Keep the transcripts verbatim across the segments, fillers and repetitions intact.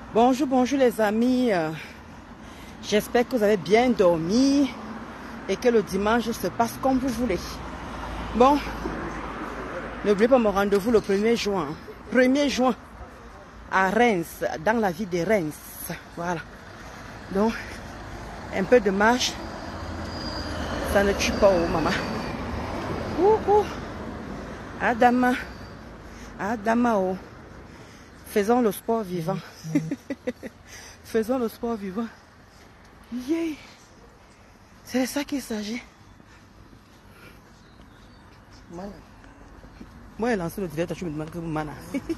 Bonjour, bonjour les amis. J'espère que vous avez bien dormi et que le dimanche se passe comme vous voulez. Bon, n'oubliez pas mon rendez-vous le premier juin. premier juin à Reims, dans la ville de Reims. Voilà. Donc, un peu de marche, ça ne tue pas, oh maman. Ouh, Adama, Adama, oh. Faisons le sport vivant. Faisons le sport vivant. Yeah. C'est de ça qu'il s'agit. Mana. Moi, j'ai lancé le direct, je me demande que vous mana.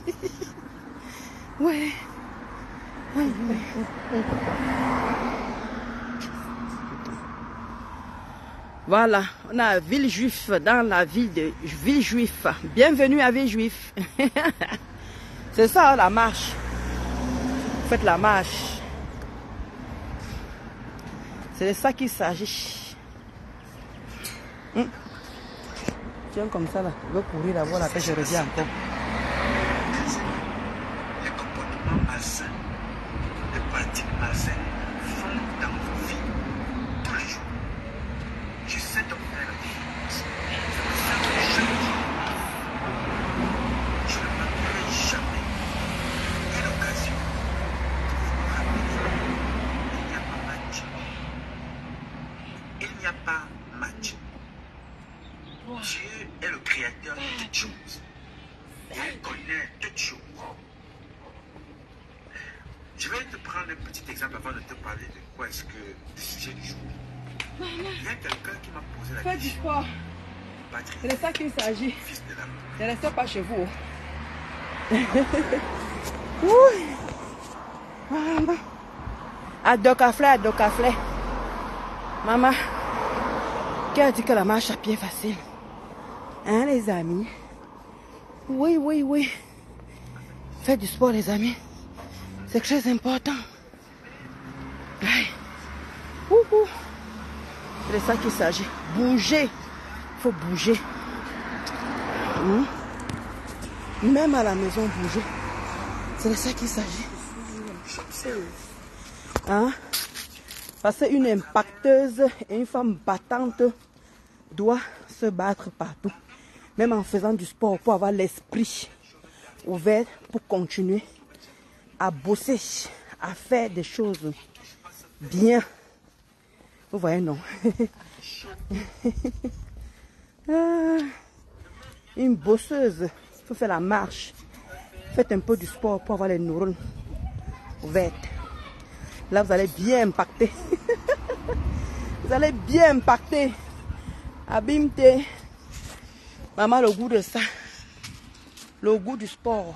Ouais. Ouais, ouais. Voilà, on a Villejuif dans la ville de Villejuif. Bienvenue à Villejuif. C'est ça la marche. Faites la marche. C'est de ça qu'il s'agit. Hum. Tiens comme ça là. Je vais courir d'abord la pêche, je reviens encore. Les comportements malsains, les pratiques malsaines font dans vos vies tous les jours. Je sais donc faire la différence. Je me sens que chaque jour. Je ne manquerai jamais une occasion de vous rappeler qu'il n'y a pas match. Il n'y a pas match. Dieu est le créateur de toutes choses. Il connaît toutes choses. Je vais te prendre un petit exemple avant de te parler de quoi est-ce que le sujet du jour. Il y a quelqu'un qui m'a posé la Faites du question. sport. Patrick, C'est de ça qu'il s'agit. fils de la Ne restez pas chez vous. Oui. Maman. Adokaflé, adokaflé. Maman, qui a dit que la marche à pied est facile? Hein, les amis? Oui, oui, oui. Faites du sport, les amis. C'est très important. Aïe. Ouh, ouh. C'est de ça qu'il s'agit. Bouger. Il faut bouger. Hum. Même à la maison, bouger. C'est de ça qu'il s'agit. Hein? Parce qu'une impacteuse et une femme battante doit se battre partout. Même en faisant du sport pour avoir l'esprit ouvert pour continuer à bosser, à faire des choses bien. Vous voyez, non? Ah, une bosseuse, il faut faire la marche. Faites un peu du sport pour avoir les neurones ouvertes. Là, vous allez bien impacter. Vous allez bien impacter. Abimte. Maman, le goût de ça. Le goût du sport.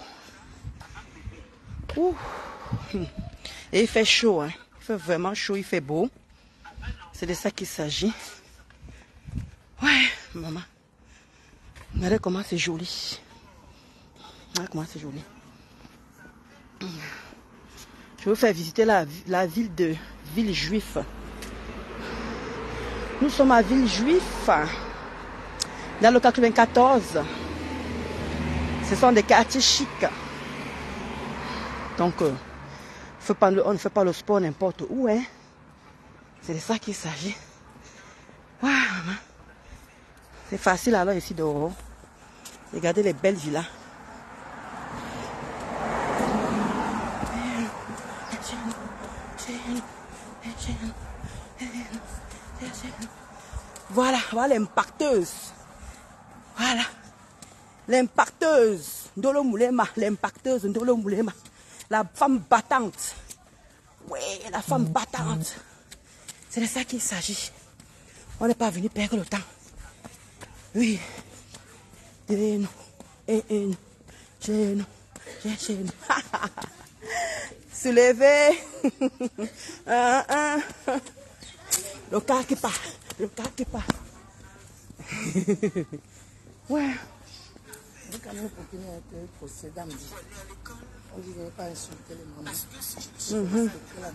Ouh. Et il fait chaud. Hein. Il fait vraiment chaud, il fait beau. C'est de ça qu'il s'agit. Ouais, maman. Regardez comment c'est joli. Regardez comment c'est joli. Je vais vous faire visiter la, la ville de Villejuif. Nous sommes à Villejuif, dans le quatre-vingt-quatorze. Ce sont des quartiers chics. Donc, euh, faut pas, on ne fait pas le sport n'importe où. Hein. C'est de ça qu'il s'agit. Wow, c'est facile alors ici dehors. Regardez les belles villas. Voilà, voilà l'impacteuse. Voilà. L'impacteuse. Ndolo Moulema. L'impacteuse Ndolo Moulema. La femme battante. Oui, la femme battante. C'est de ça qu'il s'agit. On n'est pas venu perdre le temps. Oui. Et nous. Et nous. Chez nous. Chez nous. Soulevez. un, un. Le car qui part. Le car qui part. Ouais. Vous quand même continuer à être possédant. On dit, je ne vais pas insulter les mamans. Mm-hmm.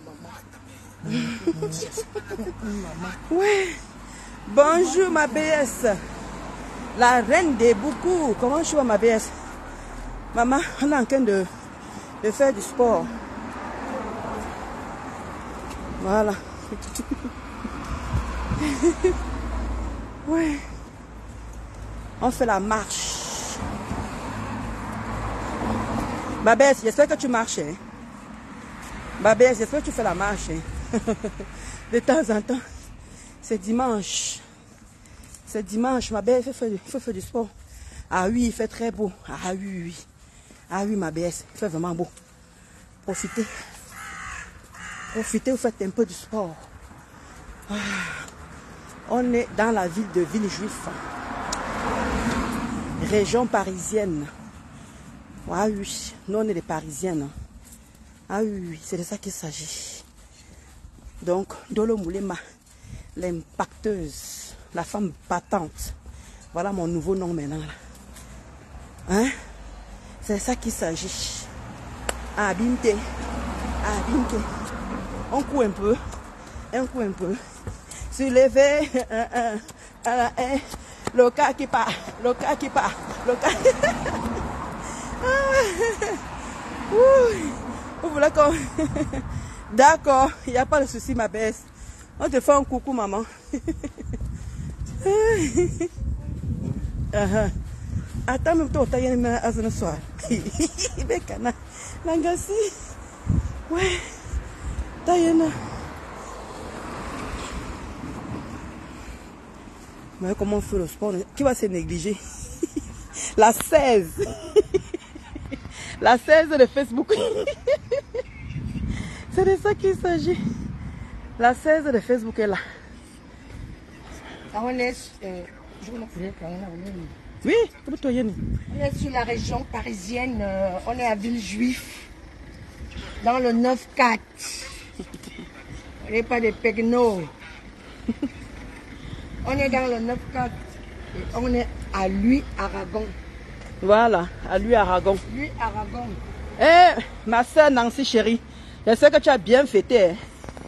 La maman. Ouais. Bonjour ma B S. La reine des beaucoup. Comment je vois ma B S? Maman, on est en train de, de faire du sport. Voilà. Ouais. On fait la marche. Babès, j'espère que tu marches. Hein? Babès, j'espère que tu fais la marche. Hein? De temps en temps. C'est dimanche. C'est dimanche. Ma belle, il faut, faut faire du sport. Ah oui, il fait très beau. Ah oui, oui. Ah oui, ma belle, il fait vraiment beau. Profitez. Profitez, vous faites un peu du sport. Ah. On est dans la ville de Villejuif. Région parisienne. Ah oui, nous on est des Parisiennes. Ah oui, oui, c'est de ça qu'il s'agit. Donc, Dolo Moulema, l'impacteuse, la femme battante. Voilà mon nouveau nom maintenant. Hein? C'est de ça qu'il s'agit. Ah, Binte. Ah, Binte. On court un peu. Un coup un peu. Soulever. Un, un, un, un. Le cas qui part. Le cas qui part. Le cas. Vous voulez qu'on... D'accord, il n'y a pas de souci, ma belle. On te fait un coucou, maman. uh-huh. Attends, même toi, tu as un soir. Langassi. Ouais. Tayana. Mais comment on fait le sport? Qui va se négliger? La seize. La seize de Facebook. C'est de ça qu'il s'agit. La seize de Facebook est là. On est, euh, oui, on est sur la région parisienne. Euh, on est à Villejuif. Dans le neuf quatre. On n'est pas des Pegno. On est dans le neuf quatre. Et on est à lui Aragon. Voilà, à lui Aragon. Lui Aragon. Eh, ma soeur Nancy chérie, je sais que tu as bien fêté. Hein?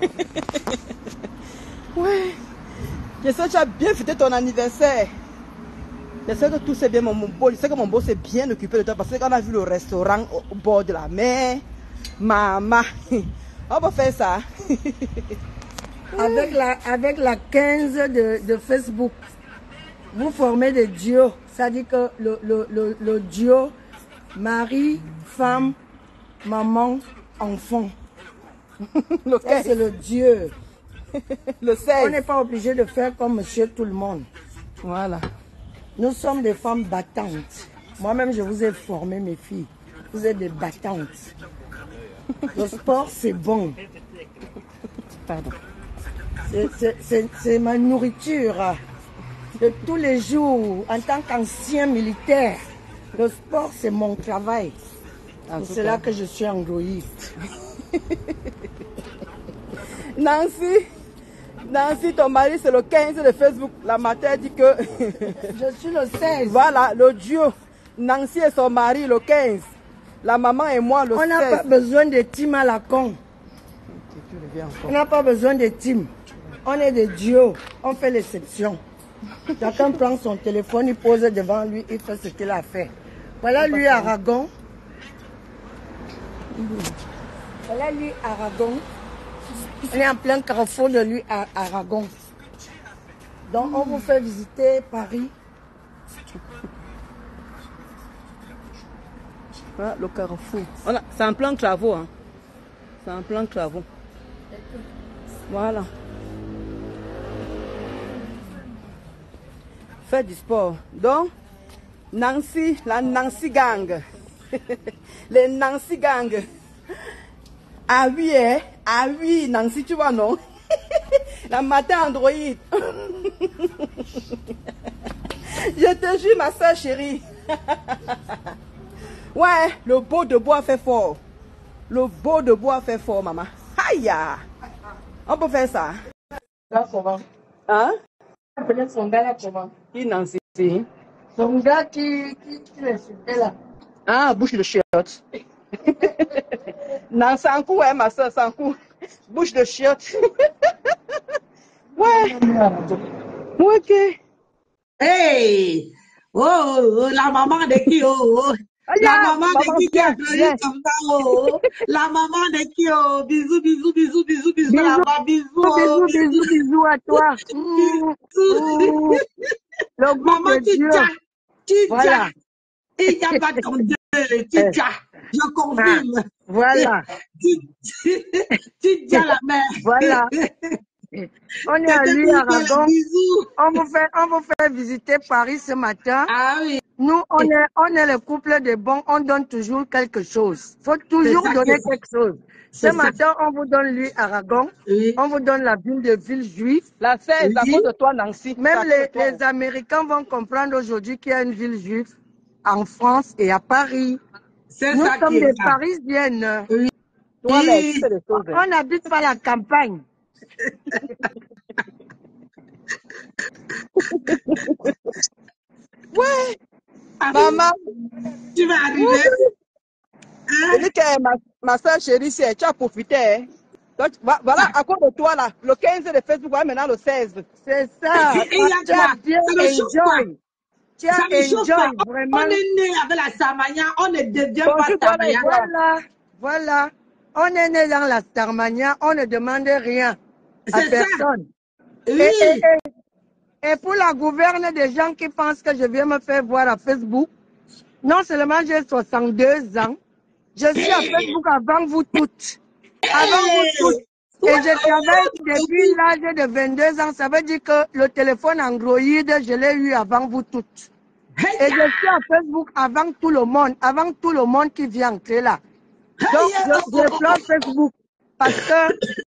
Ouais. Je sais que tu as bien fêté ton anniversaire. Je sais que tout c'est bien, mon, mon beau. Je sais que mon beau s'est bien occupé de toi parce qu'on a vu le restaurant au, au bord de la mer. Maman, on va faire ça. Avec la, avec la quinze de, de Facebook, vous formez des duos. Ça dit que le, le, le, le duo mari, femme, maman, enfant. C'est le Dieu. Le seize. On n'est pas obligé de faire comme monsieur tout le monde. Voilà. Nous sommes des femmes battantes. Moi-même, je vous ai formé, mes filles. Vous êtes des battantes. Le sport, c'est bon. Pardon. C'est ma nourriture de tous les jours. En tant qu'ancien militaire, le sport, c'est mon travail. C'est là que je suis androïde. Nancy, Nancy, ton mari, c'est le quinze de Facebook. La matin dit que... Je suis le seize. Voilà, le duo. Nancy et son mari, le quinze. La maman et moi, le On seize. n'a pas besoin de team à la con. On n'a pas besoin de team. On est des duos. On fait l'exception. Chacun prend son téléphone, il pose devant lui, il fait ce qu'il a fait. Voilà lui Aragon. Voilà lui Aragon. On est en plein carrefour de lui à Aragon. Donc on vous fait visiter Paris. Voilà le carrefour. C'est en plein travaux. Hein. C'est en plein travaux. Voilà. Faites du sport. Donc, Nancy, la Nancy Gang. Les Nancy Gang. Ah oui, hein? Ah oui, Nancy, tu vois, non? La matin Android. Je te jure, ma soeur chérie. Ouais, le beau de bois fait fort. Le beau de bois fait fort, maman. Aïe! On peut faire ça. Là, comment? Hein? Appelez son gars là, comment? Qui Nancy? Son gars qui, qui, qui l'insultait là. Ah, bouche de chiotte. Non, sans coup, ouais, ma soeur, sans coup. Bouche de chiotte. Ouais. Ok. Hey! Oh, oh, la maman de qui? Oh, oh. Aya, maman de maman, qui qui viens, a pleuré viens. comme ça, oh. La maman de qui, oh. Bisous, bisous, bisous, bisous, bisous Bisous, là-bas. Bisous, oh. bisous, bisous, bisous à toi. Mmh, Bisous. mmh. Le groupe Maman, de tu Dieu. tiens. Tu Voilà. tiens. Il n'y a pas ton Dieu. Tu Eh, tiens. Je ah, confirme. voilà. Tu, tu, tu tiens la main. Voilà. On est à C'était lui, pour faire le Aragon. bisou. On vous fait, on vous fait visiter Paris ce matin. Ah oui. Nous, on est, on est le couple de bons, on donne toujours quelque chose. Faut C'est toujours ça qui donner est ça. quelque chose. Ce C'est ça. matin, on vous donne lui, Aragon. Oui. On vous donne la ville de Villejuif. La seize, à Oui. cause de toi, Nancy. C'est Même à cause les, de toi. les Américains vont comprendre aujourd'hui qu'il y a une ville juive en France et à Paris. C'est Nous ça qui sommes est des ça. Parisiennes. Oui. Toi, là, tu fais des On choses. hein. on n'habite pas la campagne. Ouais, Ah, maman. tu vas arriver. Hein? Je dis que ma, ma soeur chérie, c'est- tu as profité. Hein. Donc, va- voilà, à cause de toi, là, le quinze de Facebook, voilà maintenant le seize. C'est ça. Et il y a Tu as quoi? bien Ça me chauffe pas. enjoy. Tu as Ça me chauffe pas. enjoy On vraiment. est né avec la Samania, on ne devient pas Bonjour, toi, là, et Samania. toi. Voilà, voilà. On est né dans la Starmania, on ne demande rien à C'est ça. personne. Et, et, Oui. et, et pour la gouverne des gens qui pensent que je viens me faire voir à Facebook, non seulement j'ai soixante-deux ans, je suis à Facebook avant vous toutes. Avant vous toutes. Et je travaille depuis l'âge de vingt-deux ans. Ça veut dire que le téléphone Android, je l'ai eu avant vous toutes. Et je suis à Facebook avant tout le monde, avant tout le monde qui vient entrer là. Donc, je, je flamme Facebook parce que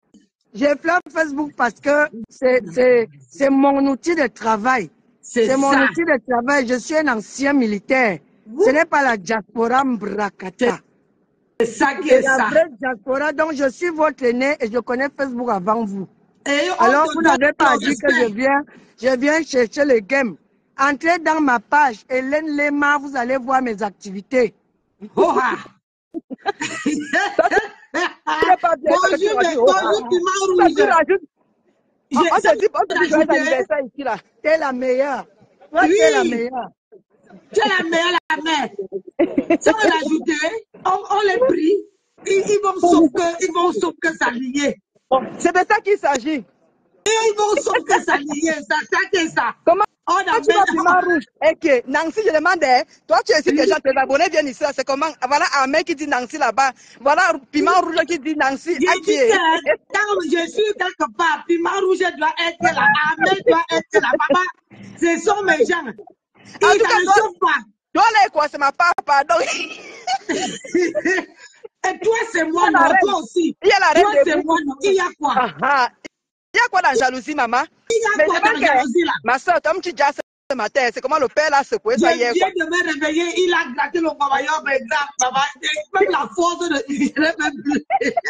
je flamme Facebook parce que c'est c'est c'est mon outil de travail. C'est C'est mon ça. outil de travail. Je suis un ancien militaire. Ce n'est pas la diaspora Mbrakata. C'est ça qui C'est est la ça. vraie diaspora. Donc, je suis votre aîné et je connais Facebook avant vous. Et on Alors, te vous donne n'avez pas le dit que je respect. viens, je viens chercher le game. Entrez dans ma page, Hélène Lema, vous allez voir mes activités. Oh, ah. Tu n'es pas bien, ça que tu Bonjour, rajoutes. mais Oh, bonjour, ah. piment Ça, tu rouge. rajoutes. On, Je- on ça, te dit, on te dit joyeux anniversaire ici, là. T'es la meilleure. Toi, t'es la Oui, meilleure. tu es la meilleure, la mère. Sans l'ajouter, on, on les prie. Ils, ils vont sauf que, ils vont sauf que s'allier. C'est de ça qu'il s'agit. Et ils vont sauf que s'allier. Ça, ça, c'est ça. Comment On a Quand tu vas piment rouge, et que Nancy, je demandais, toi tu es ici, tes gens, tes abonnés viennent ici, là, c'est comment? Voilà Ahmed qui dit Nancy là-bas, voilà piment rouge qui dit Nancy, J'ai dit ok. que quand je suis quelque part, piment rouge doit être là, Ahmed doit être là. Papa, ce sont mes gens. En Ils tout cas, ne toi, chauffent pas. toi là, quoi, c'est ma part, pardon. Et toi, c'est moi, Il y a la non. reine. Toi aussi. Il y a la Toi, reine des c'est moi, non. Il y a quoi? Ah, ah. Il y a quoi dans la jalousie, maman? Il y a Mais quoi je dans pense la que jalousie là? ma soeur, comme tu dis ce matin, c'est comment le père l'a secoué ça Je hier. viens Quoi. de me réveiller, il a gratté le babaillon, mais grave, papa. Même la force de. Je n'ai même plus.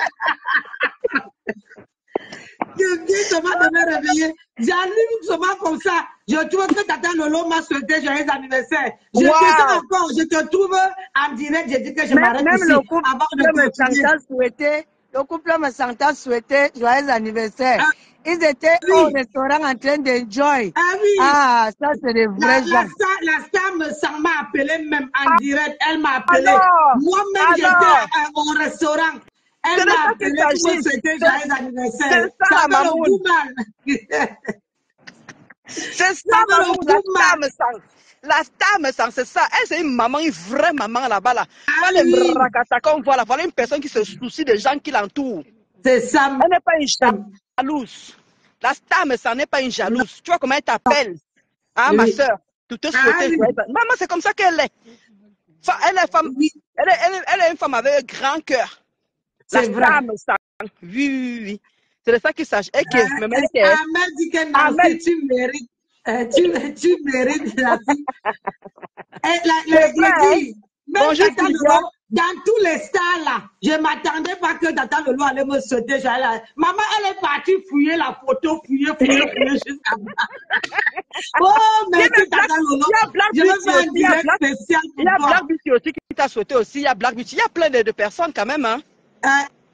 Je viens seulement de me réveiller. J'allume seulement comme ça. Je trouve que Tata Lolo m'a souhaité joyeux anniversaire. Je Wow. descends encore. Je te trouve en direct. Je dis que je Même, m'arrête même ici le couple avant de me continuer. sentait souhaiter, le couple me sentait souhaiter joyeux anniversaire. Ah, Ils étaient oui. au restaurant en train d'enjoy. Ah oui. Ah, ça c'est des La, vrais la, gens. star, la star me s'en m'a appelé même en direct. Elle m'a appelé. Alors, Moi-même, j'étais alors, à- au restaurant. c'est Elle de m'a ça appelé qu'il pour me s'agit. souhaiter C'est joyeux c'est anniversaire. ça Ça la fait le mamoune. goût mal. C'est Ça ça, fait maman, le la goût star mal. me sent. La star me sent, c'est ça. Elle, c'est une maman, une vraie maman là-bas. Là. Ah Pas les oui. mrakata qu'on voit là. Voilà une personne qui se soucie des gens qui l'entourent. C'est ça. Elle n'est pas une jalouse. La star me sent n'est pas une jalouse. Tu vois comment elle t'appelle, hein, ma Oui. soeur, pour te Ah souhaiter. oui. joyeux- Maman, c'est comme ça qu'elle est. Fa- Elle est, femme, Oui. elle, est, elle, est, elle est une femme avec un grand cœur. La C'est vrai. star me sent. Oui, oui, oui. C'est de ça qu'il s'agit. Et que, Euh, me euh, met que, Ahmed dit que Nancy, Ahmed, tu mérites. euh, tu, tu mérites la fille. Et la, c'est les, vrai, les hein? filles, même Bonjour, Tata Sylvia. Lolo, dans tous les stars là, je ne m'attendais pas que Tata Lolo allait me sauter. J'allais- Maman, elle est partie fouiller la photo, fouiller, fouiller, fouiller jusqu'à Oh, Il y a merci même Black, Tata Lolo. il y a Black Je vais Beauty faire aussi, un il y a direct Black, spécial il y pour a toi. Black Beauty aussi qui t'a souhaité aussi, il y a Black Beauty, il y a plein de, de personnes quand même, hein. Euh,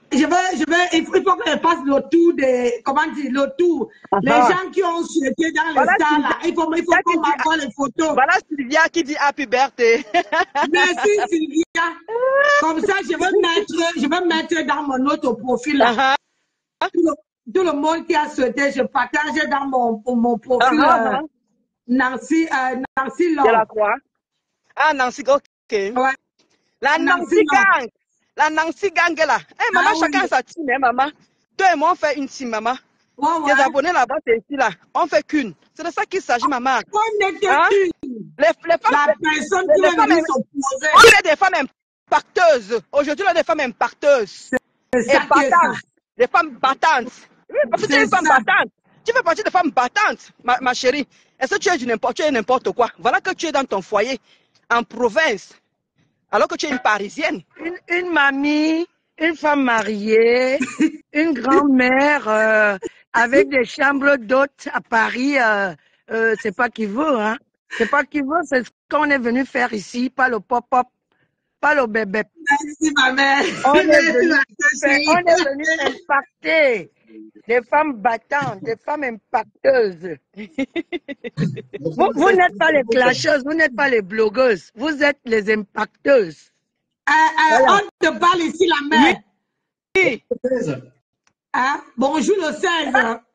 je veux, je veux, il faut, il faut que je fasse le tour des, comment dire, le tour. Ah, Les ah. gens qui ont souhaité dans les Voilà, stars Sylvia. là, il faut, il faut Là, qui qu'on dit- m'envoie les photos. Voilà Sylvia qui dit happy birthday. Merci Sylvia. Comme ça, je vais mettre, je vais mettre dans mon autre profil là. Ah, ah. Tout, le, tout le monde qui a souhaité, je partage dans mon, mon profil Ah, euh, ah. Nancy, euh, Nancy Je Laure. la crois. Ah, Nancy, ok. Ouais. La Nancy Nancy Laure. Gang. La Nancy Gang est là. Eh, maman, Ah oui. chacun a sa team, hein, maman. Toi et moi, on fait une team, maman. Ouais, ouais. Tes abonnés là-bas, c'est ici, là. On fait qu'une. C'est de ça qu'il s'agit, maman. On n'est que Hein? une. Les, les femmes, La les- personne les- qui les va femmes venir im- s'opposer. on est des femmes impacteuses. Aujourd'hui, on est des femmes impacteuses. C'est Et ça qui est ça. battantes. Des femmes battantes. Oui, parce que tu es C'est une femme ça. battante. Tu fais partie des femmes battantes, ma, ma chérie. Est-ce que tu es du n'importe, tu es n'importe quoi? Voilà que tu es dans ton foyer, en province, alors que tu es une parisienne. Une, une mamie, une femme mariée, une grand-mère euh, avec des chambres d'hôtes à Paris, euh, euh, c'est pas qui veut, hein. C'est pas qui veut, c'est ce qu'on est venu faire ici, pas le pop-up, pas le bébé. Merci ma mère. On est Merci venu, ma faire- on est venu impacter des femmes battantes, des femmes impacteuses. Vous, vous n'êtes pas les clasheuses, vous n'êtes pas les blogueuses, vous êtes les impacteuses. Euh, euh, Voilà. On te parle ici la mère. Oui. Hein? Bonjour le seize.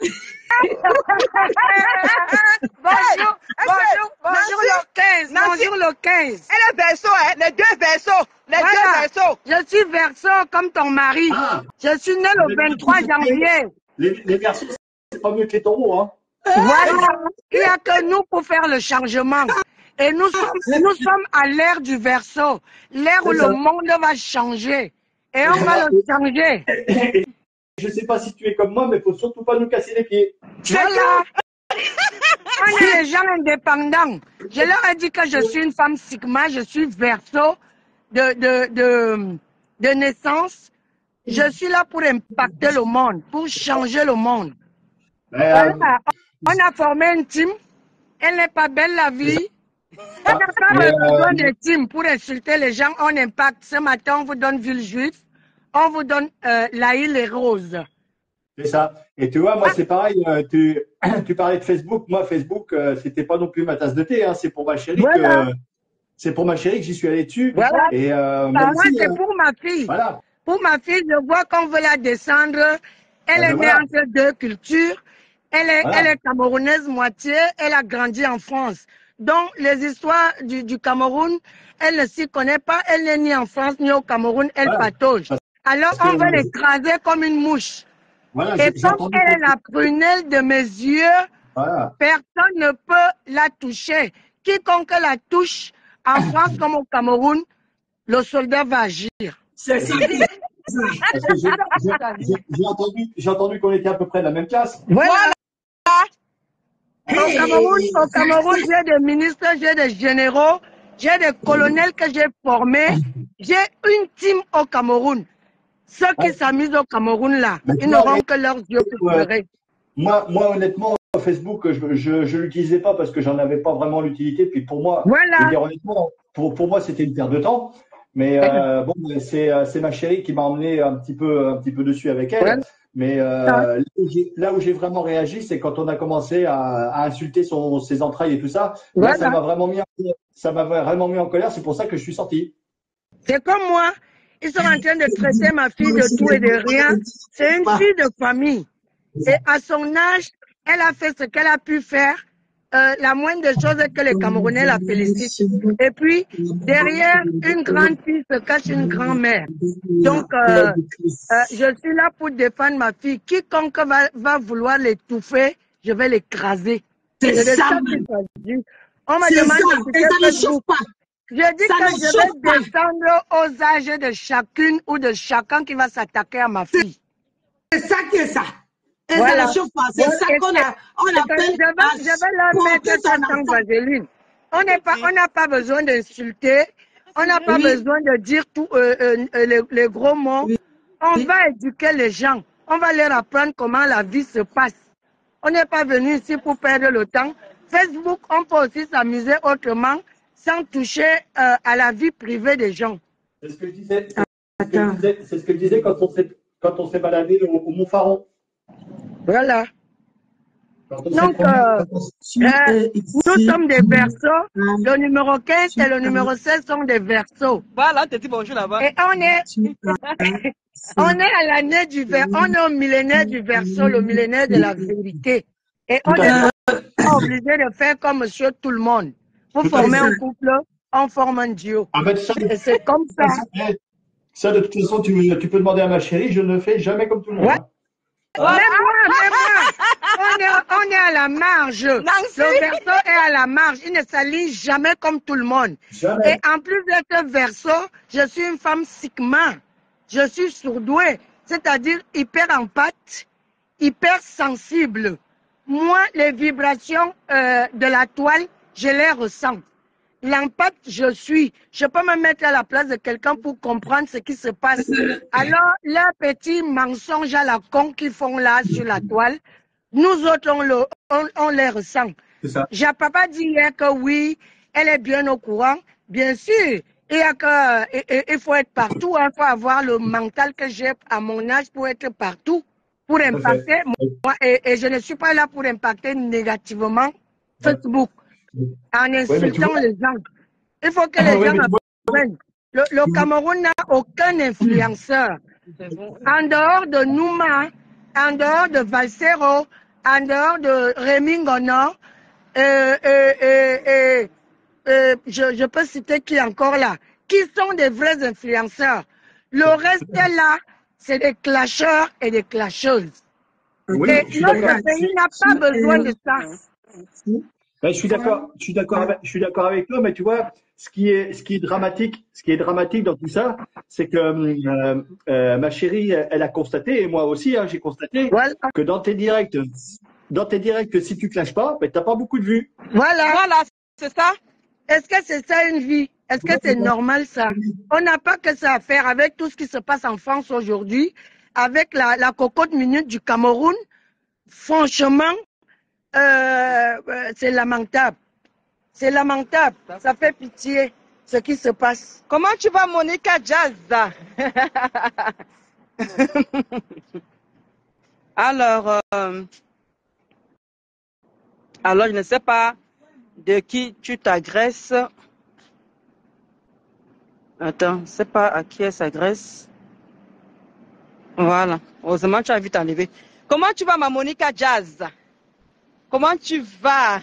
Bonjour, bonjour, bonjour Nancy, le quinze, Nancy. bonjour le quinze. Et les versos, hein, les deux versos, les Voilà. deux versos. Je suis verso comme ton mari. Ah. Je suis né le vingt-trois janvier. Les, les versos, c'est pas mieux que les taureaux, hein. Voilà. Il n'y a que nous pour faire le changement. Et nous sommes, nous sommes à l'ère du verso, l'ère où C'est le ça. monde va changer. Et on va le changer. Je sais pas si tu es comme moi, mais faut surtout pas nous casser les pieds. Voilà. On est les gens indépendants. Je leur ai dit que je suis une femme sigma, je suis verso de, de, de, de naissance. Je suis là pour impacter le monde, pour changer le monde. Mais, euh, Voilà. On a formé une team. Elle n'est pas belle la vie. On n'a pas Mais, besoin euh, de team pour insulter les gens. On impacte. Ce matin, on vous donne ville juive. On vous donne euh, la île et rose. c'est ça. Et tu vois, moi, c'est pareil. euh, tu, tu parlais de Facebook. Moi, Facebook, euh, c'était pas non plus ma tasse de thé. Hein. C'est pour ma chérie Voilà. que c'est pour ma chérie que j'y suis allé dessus. Voilà. Et euh, Ah, même moi, si, c'est euh, pour ma fille. voilà. Pour ma fille, je vois qu'on veut la descendre. Elle Ah, est ben née voilà. entre deux cultures. Elle est, Voilà. elle est camerounaise moitié. Elle a grandi en France. Donc, les histoires du, du Cameroun, elle ne s'y connaît pas. Elle n'est ni en France ni au Cameroun. Elle Voilà. patauge. Alors, Parce on que- va l'écraser comme une mouche. Voilà. Et j'ai- j'ai comme entendu elle est beaucoup- la prunelle de mes yeux, Voilà. personne ne peut la toucher. Quiconque la touche, en France comme au Cameroun, le soldat va agir. C'est ça. Parce que j'ai- j'ai- j'ai- j'ai entendu, j'ai entendu qu'on était à peu près de la même classe. Voilà. Au Hey, Cameroun, au ça- Cameroun, j'ai des ministres, j'ai des généraux, j'ai des colonels que j'ai formés. J'ai une team au Cameroun. Ceux qui Ouais. s'amusent au Cameroun là, Mais ils toi, n'auront mais- que leurs yeux pour Ouais. pleurer. Moi, moi, honnêtement, Facebook, je, je, je l'utilisais pas parce que j'en avais pas vraiment l'utilité. Puis pour moi, Voilà. je veux dire, honnêtement, pour, pour moi, c'était une perte de temps. Mais euh, bon, c'est, euh, c'est ma chérie qui m'a emmené un petit peu, un petit peu dessus avec elle. Ouais. Mais euh, là où j'ai- là où j'ai vraiment réagi, c'est quand on a commencé à, à insulter son, ses entrailles et tout ça. Là, Voilà. ça m'a vraiment mis, en, ça m'a vraiment mis en colère. C'est pour ça que je suis sorti. C'est comme moi, ils sont en train de traiter ma fille de tout et de rien. C'est une fille de famille. Et à son âge, elle a fait ce qu'elle a pu faire. Euh, la moindre des choses est que les Camerounais la félicitent. Et puis, derrière une grande fille se cache une grand-mère. Donc, euh, euh, je suis là pour défendre ma fille. Quiconque va, va vouloir l'étouffer, je vais l'écraser. C'est C'est de ça, ça man. qu'il s'agit. On me C'est demande ça. de Et quitter ça ne Facebook. chauffe pas. Je dis Ça que ne je chauffe pas. vais descendre aux âges de chacune ou de chacun qui va s'attaquer à ma fille. C'est ça qui est ça. Et Voilà. ça ne chauffe pas. C'est Donc, ça et qu'on c'est- a, on c'est que appelle je vais, à je vais leur porter mettre son ça sans enfant. vaseline. On n'est pas, on n'a pas besoin d'insulter. On n'a pas Oui. besoin de dire tous euh, euh, euh, les, les gros mots. On va éduquer les gens. On va leur apprendre comment la vie se passe. On n'est pas venu ici pour perdre le temps. Facebook, on peut aussi s'amuser autrement sans toucher euh, à la vie privée des gens. C'est ce que je disais. C'est ce que je disais, c'est ce que je disais quand on s'est, quand on s'est baladé au, au Mont Faron. Voilà. Quand on s'est Donc, promené, euh, quand on s'est- euh, Euh, nous ici, sommes des versos. euh, Le numéro quinze et le tu numéro seize sont des versos. Voilà, te dis bonjour là-bas. Et on est, tu on est à l'année du ver, on est au millénaire du verso, le millénaire de la vérité. Et on Tout à n'est fait. pas obligé de faire comme monsieur tout le monde. Pour Tout à former fait. un couple, on forme un duo. Ah ben, ça, Et c'est comme ça. ça, ça, de toute façon, tu, tu peux demander à ma chérie, je ne fais jamais comme tout le monde. Ouais. hein. Même moi, même moi. On est, on est à la marge. Nancy. Le verso est à la marge. Il ne s'aligne jamais comme tout le monde. Jamais. Et en plus d'être verso, je suis une femme sigma. Je suis surdouée, c'est-à-dire hyper empathe, hyper sensible. Moi, les vibrations euh, de la toile, je les ressens. L'empathe, je suis. Je peux me mettre à la place de quelqu'un pour comprendre ce qui se passe. Alors, leurs petits mensonges à la con qu'ils font là sur la toile, nous autres, on, le, on, on les ressent. C'est ça. J'ai papa dit hier que oui, elle est bien au courant. Bien sûr, il, y a que, il, il- il faut être partout. Il faut avoir le mental que j'ai à mon âge pour être partout, pour Tout à fait. impacter. Moi, et, et je ne suis pas là pour impacter négativement Facebook en Ouais, mais tu insultant vois. les gens. Il faut que Ah, les ouais, gens mais tu vois. apprennent. Le, le Cameroun n'a aucun influenceur. En dehors de Nouma, en dehors de Valsero, en dehors de Rémi Ngono, euh, euh, euh, euh, euh, je, je peux citer qui encore là, qui sont des vrais influenceurs. Le reste là, c'est des clasheurs et des clasheuses. Oui, Et je suis notre d'accord. pays n'a pas besoin de ça. Ben, je suis d'accord. Je suis d'accord avec, je suis d'accord avec toi, mais tu vois, ce qui est, ce qui est dramatique, ce qui est dramatique dans tout ça, c'est que euh, euh, ma chérie, elle, elle a constaté, et moi aussi, hein, j'ai constaté, Voilà. que dans tes directs, dans tes directs, si tu clashes pas, ben, t'as pas beaucoup de vues. Voilà. Voilà, c'est ça. Est-ce que c'est ça une vie? Est-ce que c'est normal ça? On n'a pas que ça à faire avec tout ce qui se passe en France aujourd'hui, avec la, la cocotte minute du Cameroun. Franchement, euh, euh, c'est lamentable. C'est lamentable. Ça fait pitié ce qui se passe. Comment tu vas, Monica Jazz? Alors, euh, alors, je ne sais pas de qui tu t'agresses. Attends, je ne sais pas à qui elle s'agresse. Voilà. Heureusement, tu as vite enlevé. Comment tu vas, ma Monica Jazz? Comment tu vas?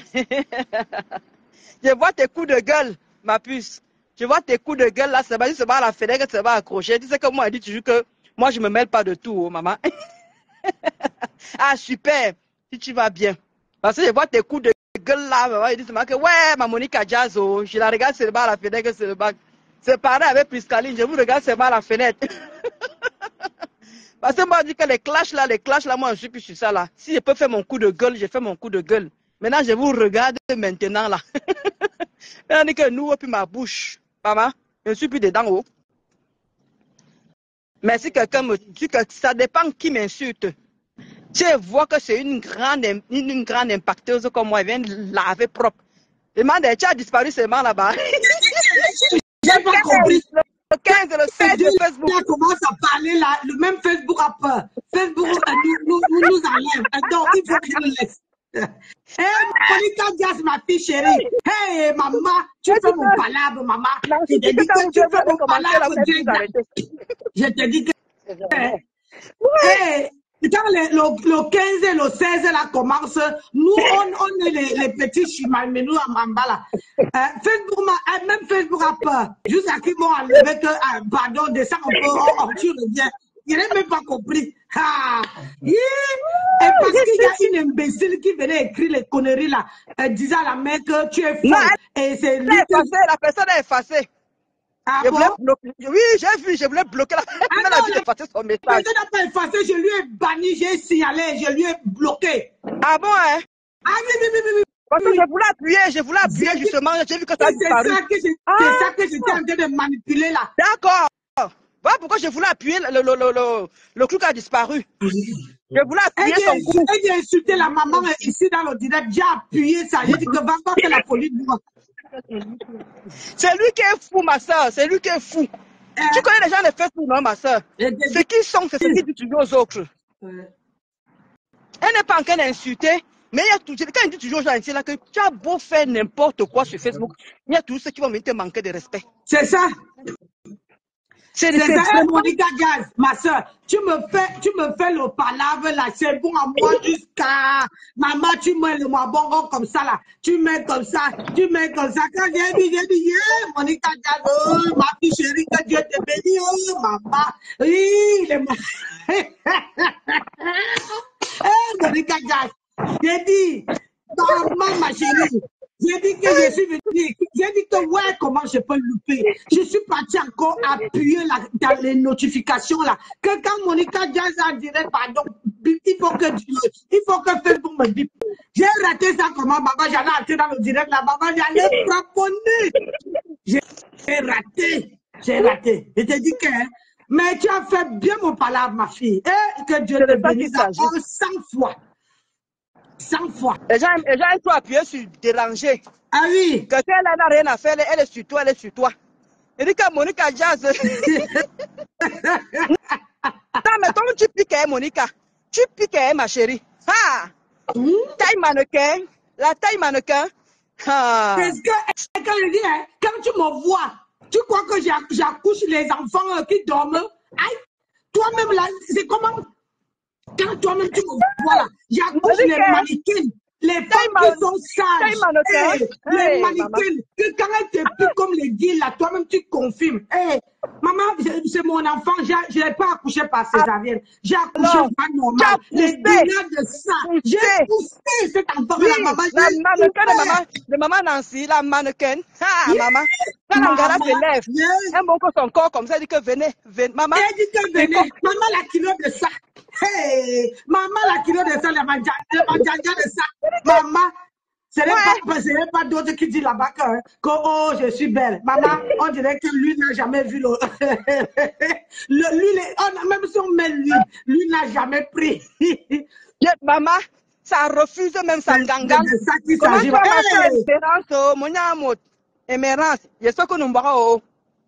Je vois tes coups de gueule, ma puce. Je vois tes coups de gueule là, c'est pas juste à la fenêtre que tu vas accrocher. Tu sais que moi, elle dit toujours que moi, je ne me mêle pas de tout, oh, maman. Ah, super. Si tu vas bien. Parce que je vois tes coups de gueule là, maman, elle dit seulement que ouais, ma Monica Jazz, oh, je la regarde seulement à la fenêtre, c'est le bac. C'est pareil avec Priscaline, je vous regarde seulement à la fenêtre. Parce que moi, je dis que les clashs là, les clashs là, moi, je suis plus sur ça là. Si je peux faire mon coup de gueule, je fais mon coup de gueule. Maintenant, je vous regarde maintenant là. Maintenant, dit que nous, et puis ma bouche. Maman, je ne suis plus dedans haut. Mais si quelqu'un me dit que ça dépend qui m'insulte. Tu vois que c'est une grande, une, une grande impacteuse comme moi, elle vient de laver propre. Demande, tu as disparu seulement là-bas. J'ai pas compris. Le quinze, le seize de Facebook. Là commence à parler là, le même Facebook a peur. Facebook euh, nous, nous, nous, nous enlève. Donc il faut qu'il nous laisse. Hey, Monica Diaz, ma fille chérie. Hey, maman, tu fais mon palabre, maman. Je te dis que tu fais mon palabre, je te dis que. Hey, quand le, le, le quinze et le seize là commence, nous, on, on est les, les petits chimales, mais nous, en Mamba là. Euh, Facebook, ma, même Facebook a peur. Jusqu'à qui m'ont enlevé que, euh, pardon, descends un peu, oh, oh, tu reviens. Il n'a même pas compris. Ah, yeah. Et parce qu'il y a une imbécile qui venait écrire les conneries là, euh, disant à la mère que tu es folle. Et c'est lui qui... La personne est effacée. Ah je bon? bloquer... Oui, j'ai vu, je voulais bloquer la personne. Ah non, j'ai effacé son message. La personne n'a pas effacé, je lui ai banni, j'ai signalé, je lui ai bloqué. Ah bon, hein? Ah oui, oui, oui, oui. Parce que je voulais appuyer, je voulais appuyer justement, j'ai vu que ça a disparu. C'est ah. ça que j'étais en train de manipuler là. D'accord. Voilà pourquoi je voulais appuyer, le, le, le, le, le truc a disparu. Je voulais appuyer elle son cou. Elle a insulté la maman ici dans le direct, j'ai appuyé ça, j'ai dit que va pas que la police voit. C'est lui qui est fou, ma soeur, c'est lui qui est fou. Euh, Tu connais les gens de Facebook, non, ma soeur? et de- Ce qu'ils sont, c'est ce qu'ils disent toujours aux autres. euh, Elle n'est pas en train d'insulter, mais il y a toujours, quand il dit toujours aux gens ici, là, que tu as beau faire n'importe quoi sur Facebook, il y a tous ceux qui vont venir te manquer de respect. C'est ça. C'est C'est c'est- ça, c'est- hey, Monica Jazz, ma soeur, tu me fais, tu me fais le palabre là, c'est bon à moi jusqu'à, maman, tu mets le moi bon comme ça là, tu mets comme ça, tu mets comme ça, quand j'ai dit, j'ai dit, yeah, Monica Jazz, oh, ma fille chérie, que Dieu te bénisse, oh, maman, oui, les hey, Monica Jazz, j'ai dit, maman, ma chérie, j'ai dit que je suis venue, j'ai dit que ouais, comment je peux louper. Je suis partie encore appuyer là, dans les notifications là. Que quand Monica Jazz a dit, pardon, il faut que, il faut que Facebook me bip. J'ai raté ça comment, maman, j'allais entrer dans le direct là, maman, j'allais frapponner. J'ai raté, j'ai raté. Je te dis que, hein, mais tu as fait bien mon palabre, ma fille. Et que Dieu C'est te de ça qu'il bénisse s'agit. encore cent fois. cent fois. Les gens, les gens ils sont appuyés sur déranger. Ah oui. Quelqu'un elle n'a rien à faire, elle, elle est sur toi, elle est sur toi. Il dit que Monica Jazz. Non, mais comme tu piques, hein, Monica, tu piques, hein, ma chérie. Ah, Hmm? taille mannequin, la taille mannequin. Ah. Est-ce que, quand je dis, hein, quand tu me vois, tu crois que j'a- j'accouche les enfants euh, qui dorment? Aïe, toi-même là, c'est comment? Quand toi-même tu me vois là, j'accouche les Monica, mannequins, les femmes man- qui sont taille sages. mannequin. Hey, Hey, les mannequins, que quand elles te piquent comme les deals là, toi-même tu confirmes. Hey, maman, je- c'est mon enfant, j'ai- je n'ai pas accouché par césarienne. J'ai accouché Alors, pas tu normal. as Les poussé. dîners de ça. J'ai Poussé. poussé cet enfant Oui, là, maman. la J'ai mannequin de souffert. maman, de maman Nancy, la mannequin. Ah, Yeah, maman. Quand l'angara maman, se lève, yeah. elle montre son corps comme ça, elle dit que venez, venez. Maman, Elle dit que c'est venez, comme- maman la kilo de ça. Hey, maman la kilo de ça, le manja, le manjanja de ça. Maman, ce n'est pas, ce n'est pas d'autres qui disent là-bas que, hein, que, oh, je suis belle. Maman, on dirait que lui n'a jamais vu le, le l'huile, on- même si on met l'huile, lui n'a jamais pris. Yeah, maman, ça refuse même ça C'est gangan. de ça qu'il Comment s'agit. tu vas marcher à Hey! l'espérance, oh, mon amour? Émérance, il y a ce que nous verrons, oh.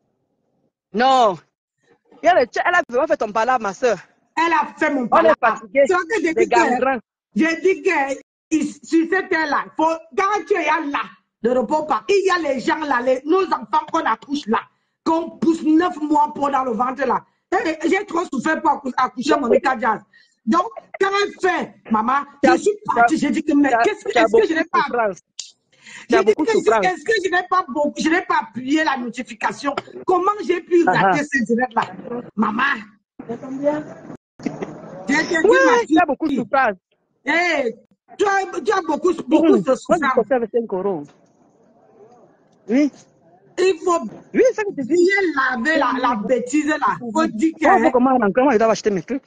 Non. Il y a le- Elle a vraiment fait ton palabre, ma soeur. Elle a fait mon On est palabre. fatigué. C'est ce que j'ai Des dit que, gangrins. j'ai dit que, il- sur cette terre-là, faut, quand tu es là, ne réponds pas. Il y a les gens là, les, nos enfants qu'on accouche là, qu'on pousse neuf mois pour dans le ventre là. Et J'ai trop souffert pour accou- accoucher Monica Jazz. Donc, quand elle fait, maman, Tu as- je suis tu as- partie, j'ai dit que, mais tu as- qu'est-ce que, tu as est-ce que beaucoup je n'ai de pas, souffrance. Tu j'ai as dit beaucoup que, de souffrance. est-ce que je n'ai pas beaucoup, je n'ai pas appuyé la notification? Comment j'ai pu rater Ah, ce direct là? Maman, j'ai te dit, oui, ma tu as beaucoup de fille, souffrance. hey, tu as, tu as beaucoup, beaucoup Mmh. de Moi, je souffrance. conserve cinq euros. Oui. Il faut Oui, c'est ça que tu dis. bien laver la, la bêtise là. Il faut dire que, Oh, hein, comment, comment je dois acheter mes trucs?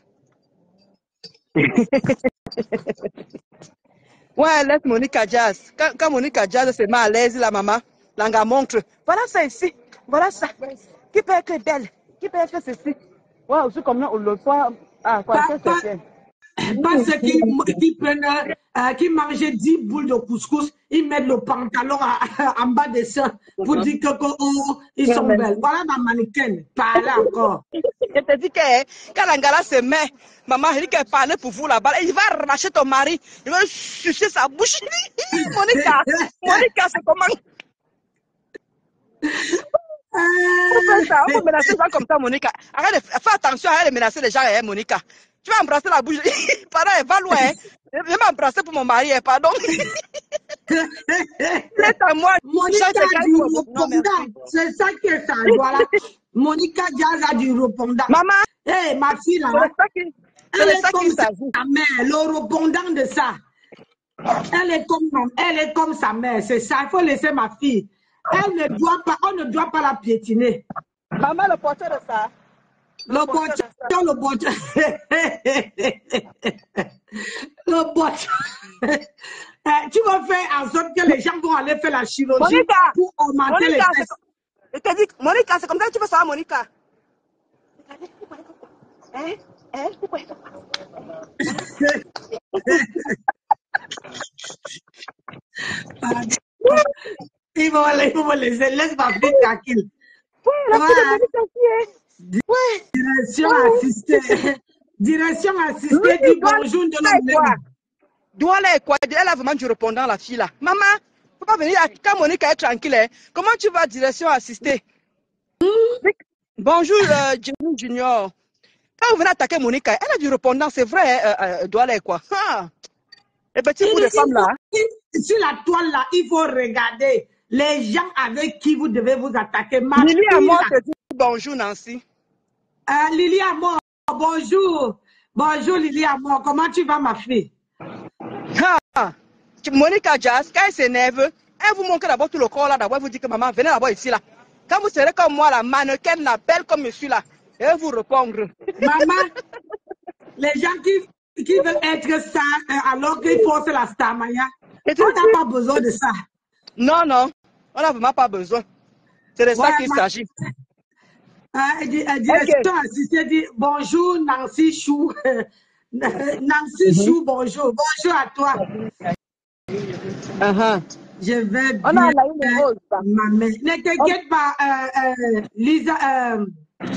Ouais, laisse Monica Jazz. Quand, quand Monica Jazz se met à l'aise, la maman, l'anga montre. Voilà ça ici. Voilà ça. Qui peut être belle? Qui peut être ceci? Ouais, aussi comme là, on le voit. Ah, quoi, pas, c'est pas, c'est pas ceux qui, qui prennent, euh, qui mangent dix boules de couscous, ils mettent le pantalon à- en bas des seins pour dire que, que, oh, ils sont belles. Voilà ma mannequin. Pas là encore. Je te dis que hein, quand l'angala se met, maman, il dit qu'elle parlait pour vous là-bas. Il va arracher ton mari. Il va sucer sa bouche. Monica, Monica, c'est comment? On fait ça, on peut menacer les gens comme ça, Monica. Arrête de fais attention, arrête de menacer les gens, hein, Monica. Tu vas embrasser la bouche. Pardon, elle va loin. Hein. Je vais m'embrasser pour mon mari, hein, pardon. Laisse à moi. Monica Change de a du calme. Non, merci. répondant. C'est ça qui est ça. Voilà. Monica Jazz a du répondant. Maman, Hey, ma fille là, c'est de ça qu'il c'est elle de est ça comme qu'il sa s'agit. mère, le répondant de ça. Elle est comme, elle est comme sa mère, c'est ça. Il faut laisser ma fille. Elle ne doit pas, on ne doit pas la piétiner. Maman, le porteur de ça. Le porteur de ça. boiteur, le boiteur. Le boiteur. Eh, tu vas faire en sorte que les gens vont aller faire la chirurgie Monica, pour augmenter les Monica, c'est fesses. comme- je te dis, Monica, c'est comme ça que tu veux savoir, Monica. Hein? Hein? Ils vont, ils vont me laisser, laisse ma fille tranquille. Ouais, la fille de Ouais. Monica Sier. Ouais. Direction Oh. assistée. Direction assistée Oui, dit Douala bonjour de est quoi? l'homme. Douala est quoi? Elle a vraiment du répondant, la fille là. Maman, faut pas venir, quand Monica est tranquille, hein. Comment tu vas direction assistée? Bonjour, euh, Jenny Junior. Quand vous venez attaquer Monica, elle a du répondant, c'est vrai, euh, euh, Douala est quoi? Ah. Les petits bouts de femmes là. Il- Sur la toile là, il faut regarder les gens avec qui vous devez vous attaquer. Ma Lily fille Amor là. te dit bonjour, Nancy. Euh, Lily Amor, bonjour. Bonjour Lily Amor, comment tu vas ma fille? Ah. Monica Jazz, quand elle s'énerve, elle vous montre d'abord tout le corps là, d'abord elle vous dit que maman, venez d'abord ici là. Quand vous serez comme moi, la mannequin, la belle comme je suis là, elle va vous répondre. Maman, les gens qui, qui veulent être stars euh, alors qu'ils forcent la star, Maya, Et tu on dis, n'a pas besoin de ça. non, non, on n'a vraiment pas besoin. C'est de ça Ouais, qu'il ma- s'agit. euh, di- euh, direction assistée dit bonjour Nancy Chou. Nancy Chou, bonjour. Bonjour à toi. Uh-huh. Je vais On a bien, la une rose. ça. ma mère. Ne t'inquiète pas, euh, euh, Lisa. Euh,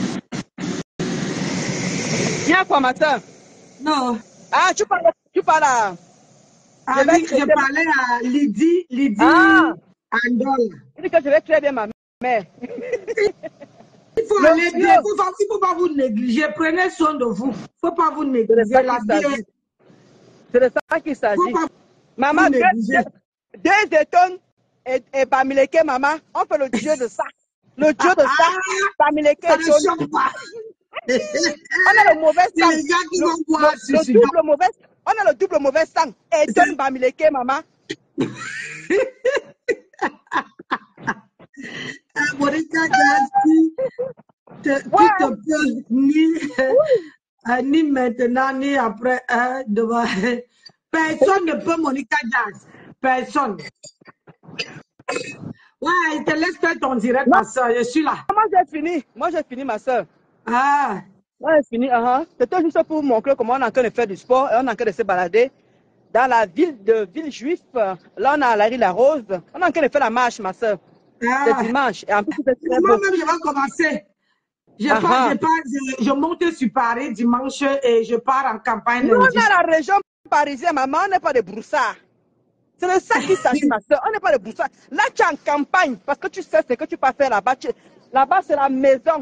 Viens quoi, ma soeur? non, Ah, tu parles, tu parles à... ah, vais oui, je traiter- parlais à Lydie, Lydie Ah. Andol. Il dit que je vais très bien, ma mère. Il faut Le aller vieux. bien, il ne faut, il faut pas vous négliger. Prenez soin de vous. Il ne faut pas vous négliger. ça La qu'il vie, s'agit. C'est de ça qu'il il ne s'agit. faut pas Maman, vous deux, négliger. deux, deux étonnes et, et Bamileke, maman, on fait le dieu de ça. Le dieu de ça, Ah, Bamileke ça ne étonne. choque pas. On a le mauvais C'est sang. les gens qui Le, vont voir le, ce le sujet. double mauvais, on a le double mauvais sang. Étonne Bamileke, maman. Ah, Monica Gassi, te- tu Ouais. te peux ni, euh, ni maintenant, ni après. Hein, devant. Personne ne peut Monica Jazz. Personne. Ouais, il te laisse faire ton direct, ma soeur. Je suis là. Moi, j'ai fini. Moi, j'ai fini, ma soeur. Ah, Moi, j'ai fini. Uh-huh. C'était juste pour vous montrer comment on est en train de faire du sport et on est en train de se balader dans la ville de Villejuif. Là, on a la rue La Rose. On est en train de faire la marche, ma soeur. ah. C'est dimanche. Et en plus, c'est très beau. Moi-même, je vais commencer. Je, Ah, pars, ah. je, pars, je, je monte sur Paris dimanche et je pars en campagne Nous, on lundi. est la région parisienne, maman, on n'est pas des broussards. C'est de ça qu'il s'agit, ma soeur. On n'est pas des broussards. Là, tu es en campagne parce que tu sais ce que tu peux faire là-bas. Tu- Là-bas, c'est la maison.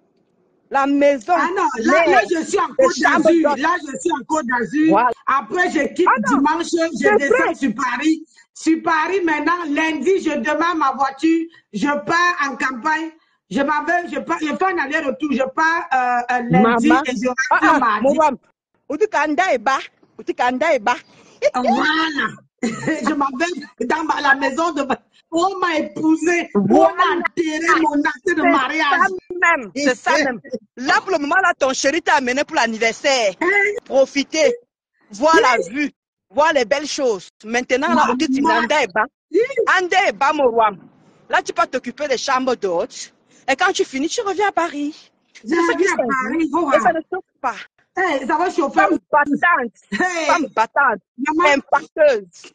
La maison. Ah non, là, Mais là je suis en les Côte chambres d'Azur. d'hôtes. Là, je suis en Côte d'Azur. Voilà. Après, je quitte Ah non, dimanche, je c'est descends vrai. sur Paris. Sur Paris, maintenant, lundi, je démarre ma voiture. Je pars en campagne. Je m'en vais, je, pars, je fais un aller-retour. Je pars euh, euh, lundi Maman. et je rentre Ah, ah, mardi. mon rhum. Où tu kanda est bas. Où tu kanda est bas. Voilà. Je m'en vais dans ma- la maison de ma... On m'a épousé. On Voilà. a enterré mon acte de C'est mariage. ça même. C'est ça même. Là, pour le moment, là, ton chéri t'a amené pour l'anniversaire. Profitez. Voir la vue. Voir les belles choses. Maintenant, là, où tu Maman. t'inanda est bas. Anda est bas, mon roi. Là, tu peux t'occuper des chambres d'hôtes. Et quand tu finis, tu reviens à Paris. Je C'est ça qui reviens à Paris. s'agit. Voilà. Et ça ne chauffe pas. Hey, ça va chauffer. Femme battante. Hey. Femme battante. Maman. Impacteuse.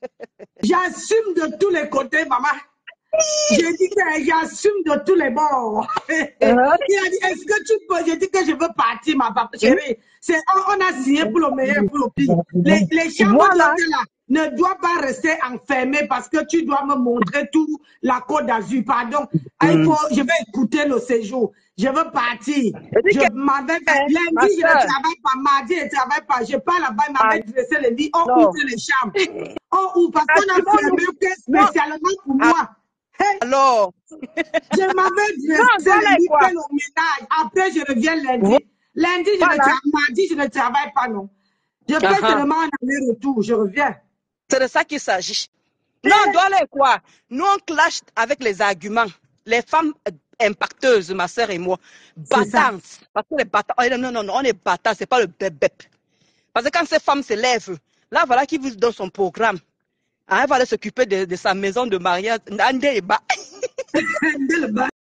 J'assume de tous les côtés, maman. J'ai dit que j'assume de tous les bords. Il a dit, est-ce que tu peux? J'ai dit que je veux partir, ma papa chérie. C'est, on, on a signé pour le meilleur, pour le pire. Les, les chambres Voilà. d'hôtel là ne doivent pas rester enfermées parce que tu dois me montrer tout la Côte d'Azur. Pardon. Ah, il faut, je vais écouter le séjour. Je veux partir. dit Je que- m'avais, Ma lundi, je ne soeur. travaille pas. Mardi, je ne travaille pas. Je pars là-bas, il m'avait Ah. dressé le lit. On Non. ouvre les chambres. On ouvre parce Ah, qu'on a tu vois, fermé nous- que non. spécialement pour Ah. moi. Hey, Alors, je m'avais Non, dressé voilà le lit, quoi. fait le ménage. Après, je reviens lundi. Vo- Lundi, je Voilà. ne travaille, mardi, je ne travaille pas, non. Je fais Ah-ha. seulement un aller-retour, je reviens. c'est de ça qu'il s'agit. Non, on doit aller quoi? Nous, on clash avec les arguments. Les femmes euh, impacteuses, ma soeur et moi, C'est ça. battantes. Parce que les battantes, oh, non, non, non, on est battants, c'est pas le bébé. Parce que quand ces femmes se lèvent, là, voilà qui vous donne son programme. Ah, elle va aller s'occuper de, de sa maison de mariage. Ande et bas. Andez le bas.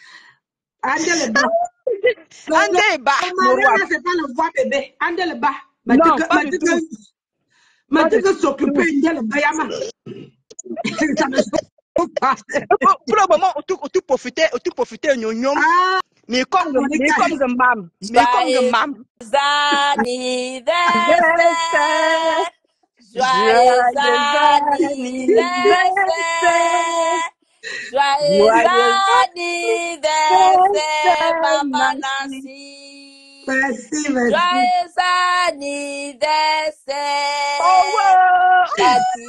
Andez le bas. Ande et bas, Le mon mariage, roi. là, c'est pas le voix bébé. Andez le bas. Non, Maintenant que- pas du maintenant tout. que- maintenant Pas du que s'occuper, andez le bas, yama. Ça ne Pour, pour le moment, on tout, on tout profiter, on tout profiter, ñom ñom. Ah, Mais comme, mais Monica. comme de mam, mais comme de Joyeux mam. anniversaire, Joyeux joyeux anniversaire, joyeux anniversaire, Maman Nancy. Merci, merci. Joyeux anniversaire, Oh, Tati.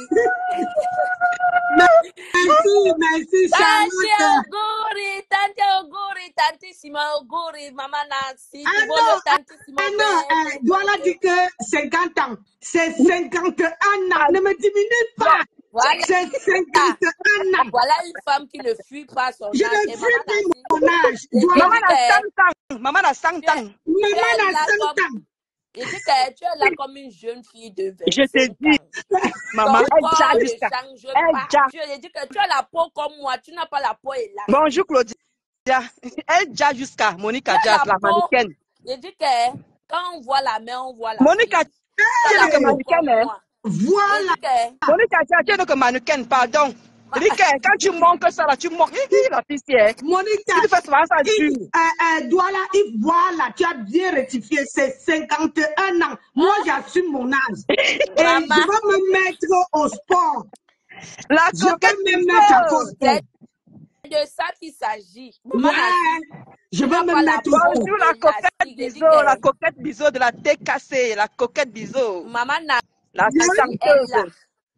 Merci, merci, Tante Charlotte. Oguri, Tante Oguri, Tantissima Oguri, Maman Nancy. Ah Tu vois non, le Tantissimo ah non, euh, Douala dit que cinquante ans. C'est cinquante et un ans. Ne me diminue pas. Voilà. C'est cinquante et un ans. Voilà une femme qui ne fuit pas son Je âge. ne Et fuis Maman pas Nancy, mon âge. et Douala, maman dit a que cent ans. Maman a cent tu es, ans. tu maman es a là cent comme, ans. il dit que tu es là comme une jeune fille de Je te vingt-cinq dis, ans. maman, Ton elle corps ja ne jusqu'à. change Elle pas. ja. Tu il dit que tu as la peau comme moi, tu n'as pas la peau élastique. Bonjour Claudia. Elle ja jusqu'à Tu Monica as Jazz, la la peau. mannequin. Il dit que quand on voit la main, on voit la Monica, fille. tu Tu as es la que peau mannequin, comme hein? moi. Il Voilà. dit que Monica Jazz, tu es que mannequin, pardon. ma- Il dit que quand tu manques ça là, tu manques. Hi, hi, la fille, c'est. Monica, Si tu fais souvent ça, il, tu. euh, euh, Douala, il, voilà, tu as bien rectifié, c'est cinquante et un ans. Moi, j'assume mon âge. Et je Maman, vais me mettre au sport. La Je vais coquette me mettre à bizarre. sport. c'est de ça qu'il s'agit. Maman Ouais, Nancy, je tu vais n'as me pas la mettre au peau sport. Bonjour la coquette élastique. Il dit biseau, la que coquette biseau de la tête cassée, la coquette biseau. Maman Nancy La est là. chanteuse.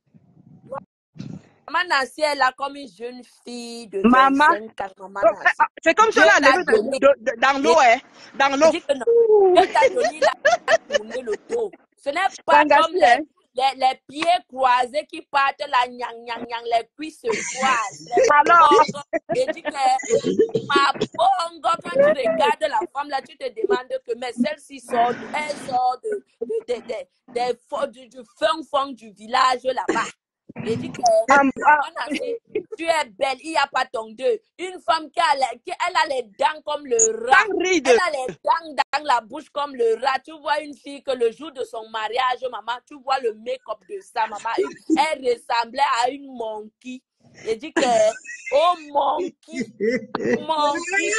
Maman Nancy est là comme une jeune fille de Maman. vingt-cinq ans. Maman Oh, Nancy. eh, c'est comme si Dieu on a t'a levé de- donné. de- de- dans l'eau, hein. Dans Il l'eau. dit que non. Dieu t'a donné, il a tourné le dos. Ce n'est pas Sangassi, comme les, hein. les, les pieds croisés qui partent là, nyang, nyang, nyang, les cuisses se croisent. Les Alors, bongo. Il dit que ma bongo, quand tu regardes la femme là, tu te demandes que, mais celle-ci sort, d'où? Elle sort de, de, de, de, de- de- du, du fin fond du village là-bas. Il dit que, ah, ah, Maman Nancy, tu es belle, il n'y a pas ton deux. Une femme qui a, les- qui, elle a les dents comme le rat. sans ride. Elle a les dents dans la bouche comme le rat. Tu vois une fille que le jour de son mariage, maman, tu vois le make-up de ça, maman. Une- Elle ressemblait à une monkey. Il dit que, oh monkey, monkey.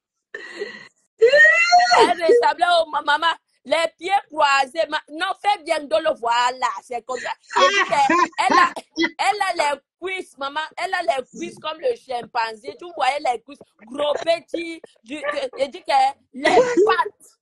Elle ressemblait au ma- maman. Les pieds croisés. Ma- non, fais bien de le voir là. C'est comme ça. Il dit que elle a, elle a les cuisses, maman. Elle a les cuisses comme le chimpanzé. Tu voyais les cuisses gros petits. Du, du- il dit que les pattes.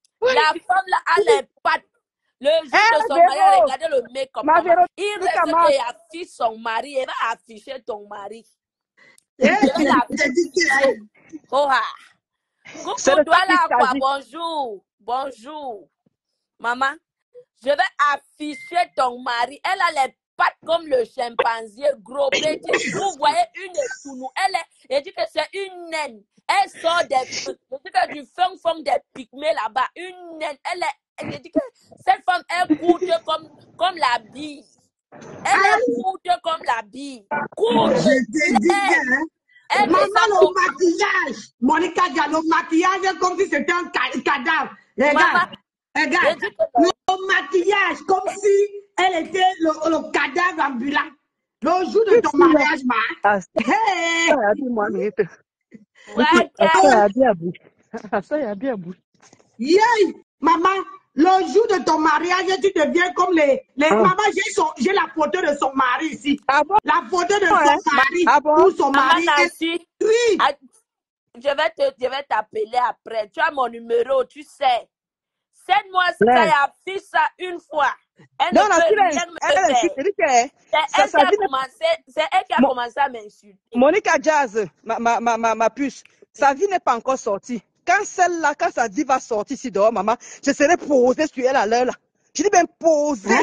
La femme là a les pattes. Le jour Eh, de son Véro. mariage, regardez le make-up. Ma maman. Véro, Il dis reste comment- et affiche son mari. Il va afficher ton mari. Eh, Je vais tu la as dit que- Oh, ah. C'est Coucou, de ça toi là, qu'il quoi? s'agit. Bonjour. Bonjour. Maman, je vais afficher ton mari. Elle a les pattes comme le chimpanzé, gros petit. Vous voyez une tounou. Elle est, elle dit que c'est une naine. Elle sort des, elle dit que du fond fond des pygmées là-bas. Une naine. Elle est, elle dit que cette femme est courte comme, comme la bille. Elle est courte comme la bille. Courte. Je te dis que, hein, Elle maman, ressemble le au- maquillage. Monica dit le maquillage est comme si c'était un ca- cadavre. Maman, Regarde, regarde. je dis que non. Le maquillage, comme si elle était le, le cadavre ambulant. Le jour de ton mariage, ma. Ah, Hey! ça y a bien, moi, mais- Ouais, Ah, ça y a bien bout. Ah, ça y a bien bout. Yay! Maman, le jour de ton mariage, tu deviens comme les. les Ah. Maman, j'ai son- j'ai la photo de son mari ici. Ah bon? La photo de Ouais. son mari. Ah bon? Où son Maman mari est. Nancy, Oui! ah, je vais te, je vais t'appeler après. Tu as mon numéro, tu sais. Cède-moi ça Ouais. et affiche ça une fois. Elle Non, ne non, peut tu l'as rien me elle a faire. insulté. Elle dit que C'est ça- elle ça qui a vient de- commencé, c'est elle qui a Mon- commencé à m'insulter. Monica Jazz, ma, ma, ma, ma, ma puce, sa vie n'est pas encore sortie. Quand celle-là, quand sa vie va sortir ici dehors, maman, je serai posée sur elle à l'heure là. Je dis bien posée.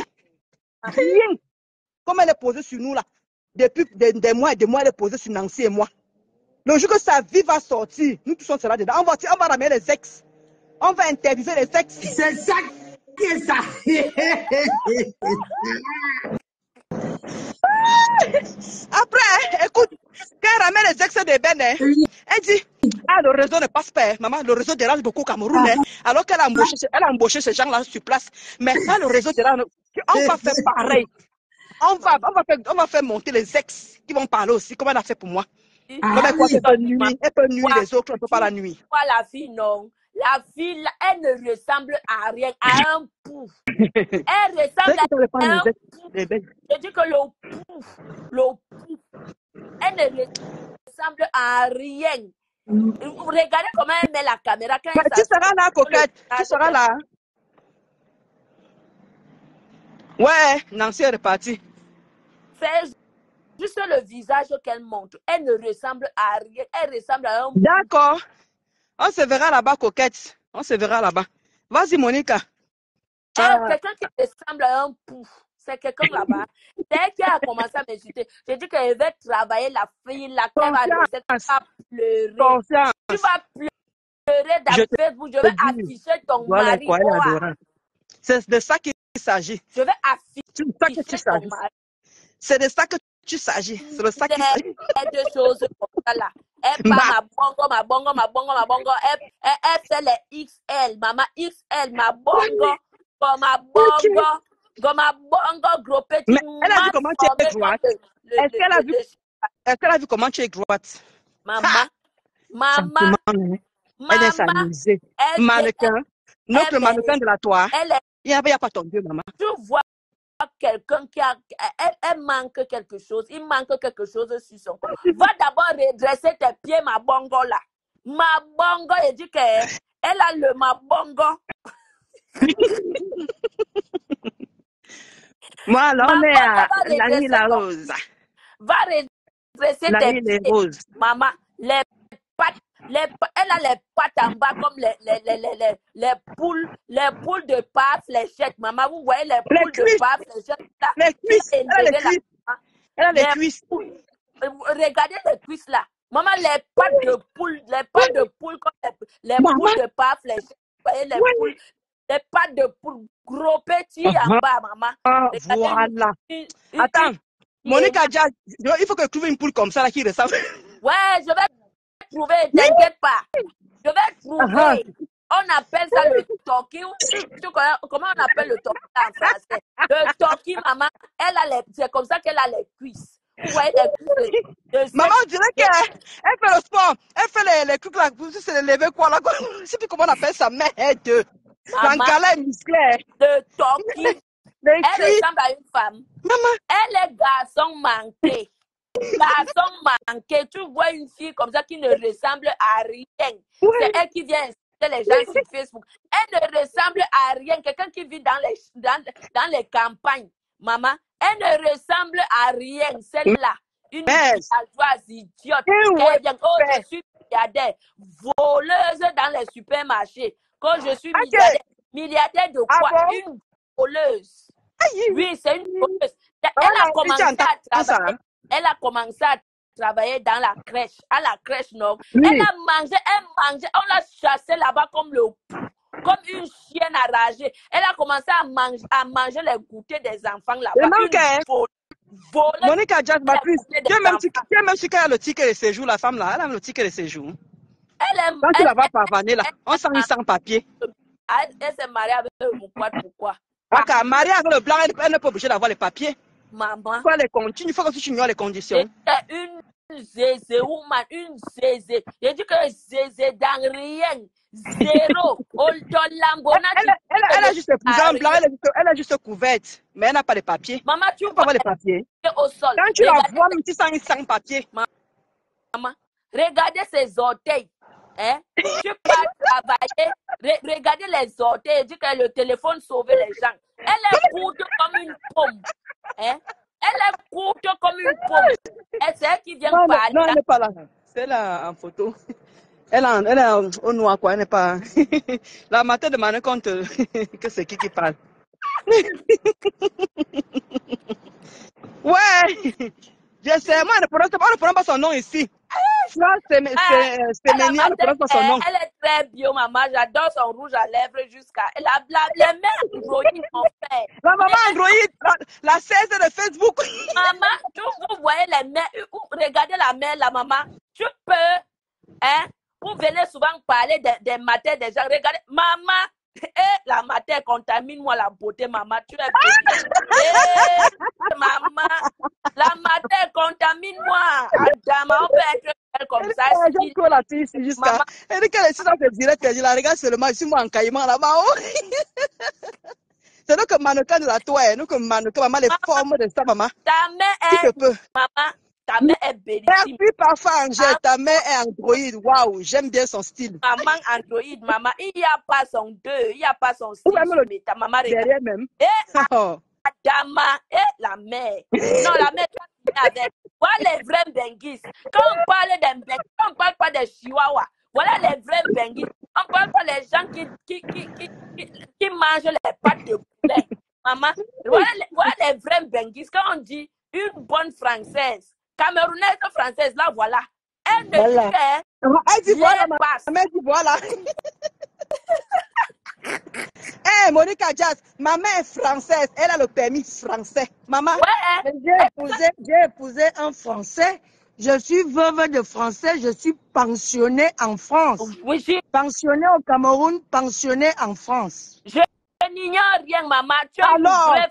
Rien. Comme elle est posée sur nous là. Depuis des, des mois et des mois, elle est posée sur Nancy et moi. Le jour que sa vie va sortir, nous tous on sera dedans. On va, on va ramener les ex. On va interviewer les ex. C'est ça qui est ça. Après, écoute, quand elle ramène les ex de Ben, hein, elle dit, ah, le réseau ne passe pas, hein, maman, le réseau dérange beaucoup au Cameroun, hein, alors qu'elle a embauché, elle a embauché ces gens-là sur place. Mais ça, le réseau dérange, on va faire pareil. on va, on va faire, on va faire monter les ex qui vont parler aussi, comme elle a fait pour moi. Ah Comme elle croit oui. qu'elle peut nuire, elle peut nuire les autres, elle peut pas la nuire. Toi, la fille, non. La fille, là, elle ne ressemble à rien, à un pouf. Elle ressemble à un pouf. Je dis que le pouf, le pouf, elle ne ressemble à rien. Regardez comment elle met la caméra. Quand Mais elle tu seras là, coquette. Tu seras là. Ouais, Nancy est repartie. C'est juste le visage qu'elle montre. Elle ne ressemble à rien. Elle ressemble à un... D'accord. On se verra là-bas, coquette. On se verra là-bas. Vas-y, Monica. Ah. Quelqu'un qui ressemble à un pouf. C'est quelqu'un là-bas. C'est elle qui a commencé à m'insulter. J'ai dit qu'elle va travailler la fille là. Qu'elle va laisser. Tu vas pleurer. Confiance. Tu vas pleurer dans Je Facebook. Je vais afficher ton voilà mari. quoi, c'est de ça qu'il s'agit. Je vais afficher ça que tu ton mari. C'est de ça que tu s'agis. C'est de ça qu'il s'agit. Elle deux choses comme ça là. Elle parle ma bongo, ma bongo, ma bongo, ma bongo. Elle, elle, elle fait les X L. Maman X L, ma bongo. Comme ma bongo. Comme ma bongo, gros petit. Mais elle a vu comment tu es droite. Est-ce qu'elle a vu, est-ce qu'elle a vu comment tu es droite? Maman. Maman. Elle est s'amuser. Mannequin. Notre mannequin de la toile. Il n'y a, a pas ton Dieu, maman. Tu vois quelqu'un qui a, elle, elle manque quelque chose, il manque quelque chose sur son corps. Va d'abord redresser tes pieds, ma bongo là. Ma bongo, elle dit qu'elle a le ma bongo. Moi, là, on est à la nuit la rose. Va redresser la tes pieds. Rose. Maman, les pattes, les, elle a les pattes en bas comme les, les, les, les, les, les poules, les poules de pas fléchettes. Maman, vous voyez les poules les de pas fléchettes là? Les cuisses. Elle a les cuisses. Elle a les, les cuisses. Poules. Regardez les cuisses là. Maman, les pattes de poule, les pattes de poule comme les, les poules de pas fléchettes. Vous voyez les ouais. poules, les pattes de poule gros petits uh-huh. en bas, maman. Ah, voilà. Une, une, Attends, une, Monica, une, il faut que tu trouves une poule comme ça là qui ressemble. Ouais, je vais trouver, t'inquiète pas. Je vais trouver. Uh-huh. On appelle ça le toki. Comment on appelle le toki en français? Le toki, maman, elle a les, c'est comme ça qu'elle a les cuisses. Vous voyez les cuisses de, de maman, on dirait qu'elle fait le sport. Elle fait les, les trucs là, pour se lever quoi là. Je ne sais plus comment on appelle ça, mais de. L'encala est musclé. Le toki. Elle ressemble à une femme. Maman. Elle est garçon manqué. Garçon manqué. Tu vois une fille comme ça qui ne ressemble à rien. Ouais. C'est elle qui vient inciter les gens sur Facebook. Elle ne ressemble à rien. Quelqu'un qui vit dans les, dans, dans les campagnes. Maman, elle ne ressemble à rien. Celle-là. Une villageoise idiote. Elle vient, oh, je suis milliardaire. Voleuse dans les supermarchés. Quand je suis okay. milliardaire. Milliardaire de quoi? Ah bon? Une voleuse. Aïe. Oui, c'est une voleuse. Elle, elle a commencé à travailler. Elle a commencé à travailler dans la crèche, à la crèche nord. Oui. Elle a mangé, elle mangeait, on l'a chassée là-bas comme le comme une chienne enragée. Elle a commencé à manger, à manger les goûters des enfants là-bas. Voleuse. Monica Jazz, ma plus. Tu as même su qu'elle a le ticket de séjour, la femme là. Elle a le ticket de séjour. Elle aime. Quand tu la vas pavaner là, on sent une sans papier. Elle, elle s'est mariée avec le pourquoi, pourquoi? Ok, mariée avec le blanc, elle, elle n'est pas obligée d'avoir les papiers. Maman. Il faut les conditions, il faut que tu ignores les conditions. C'est une zézé woman, une zézé. Je dis que zézé dans rien. Zéro. Elle, elle, elle, elle a juste épousé un blanc, elle est juste, elle est juste couverte, mais elle n'a pas de papiers. Maman, tu peux pas avoir les papiers. Au sol. Quand tu la vois, même tu sens une sans papier. Maman, regardez ses orteils. Hein? Tu peux travailler. Re regardez les orteils. Dit que le téléphone sauvait les gens. Elle est courte comme une pomme. Hein? Elle est courte comme une pomme. Et c'est elle qui vient non, parler. Non, elle n'est pas là. C'est là en photo. Elle est, en, elle est au noir, quoi. Elle n'est pas. La matin de ma compte que c'est qui qui parle. Ouais! Je sais, moi, elle ne prend pas son nom ici. Ça, c'est Ménia, elle ne prend pas son nom. Elle est très bio, maman. J'adore son rouge à lèvres jusqu'à. La, la, les mains Android, mon frère. La maman Android, la, la seize de Facebook. Maman, tu, vous voyez les mains. Regardez la main, la maman. Tu peux, hein, vous venez souvent parler des, des matins des gens. Regardez, maman, et la la mater, contamine-moi la beauté, maman. Tu es bénie. Eh, maman, la mater, contamine-moi. Adama, on peut être belle comme ça. J'aime trop la fille ici jusqu'à. Maman, Elle dit qu'elle est dans ses directs, elle dit la regarde seulement, je suis moi en caïman là-bas. C'est nous que mannequin de la toile, nous que mannequin, maman, les formes de ça, maman. ta mère Si est, je peux. maman, ta mère est bellissime. Merci parfois, Angèle. Ta mère est Android. Waouh, j'aime bien son style. Maman Android, maman, il n'y a pas son deux, il n'y a pas son six. Ou même le Mais ta maman regarde. derrière même. Eh, Oh. Adama, eh, la mère. Non, la mère, tu vas finir avec. Voilà les vrais benguis. Quand on parle d'un benguis, on ne parle pas des chihuahuas. Voilà les vrais benguis. On ne parle pas des gens qui, qui, qui, qui, qui, qui mangent les pâtes de poulet. Maman, voilà les, voilà les vrais benguis. Quand on dit une bonne française, camerounaise française, là, voilà. Elle ne Voilà. dit qu'elle Elle dit voilà, les ma passe. mère dit voilà. Eh, Monica Jazz, ma mère est française. Elle a le permis français. Maman. Ouais, J'ai épousé, j'ai épousé un Français. Je suis veuve de Français. Je suis pensionnée en France. oui, je, Pensionnée au Cameroun, pensionnée en France. je, je n'ignore rien, maman. Tu es une Alors. vraie.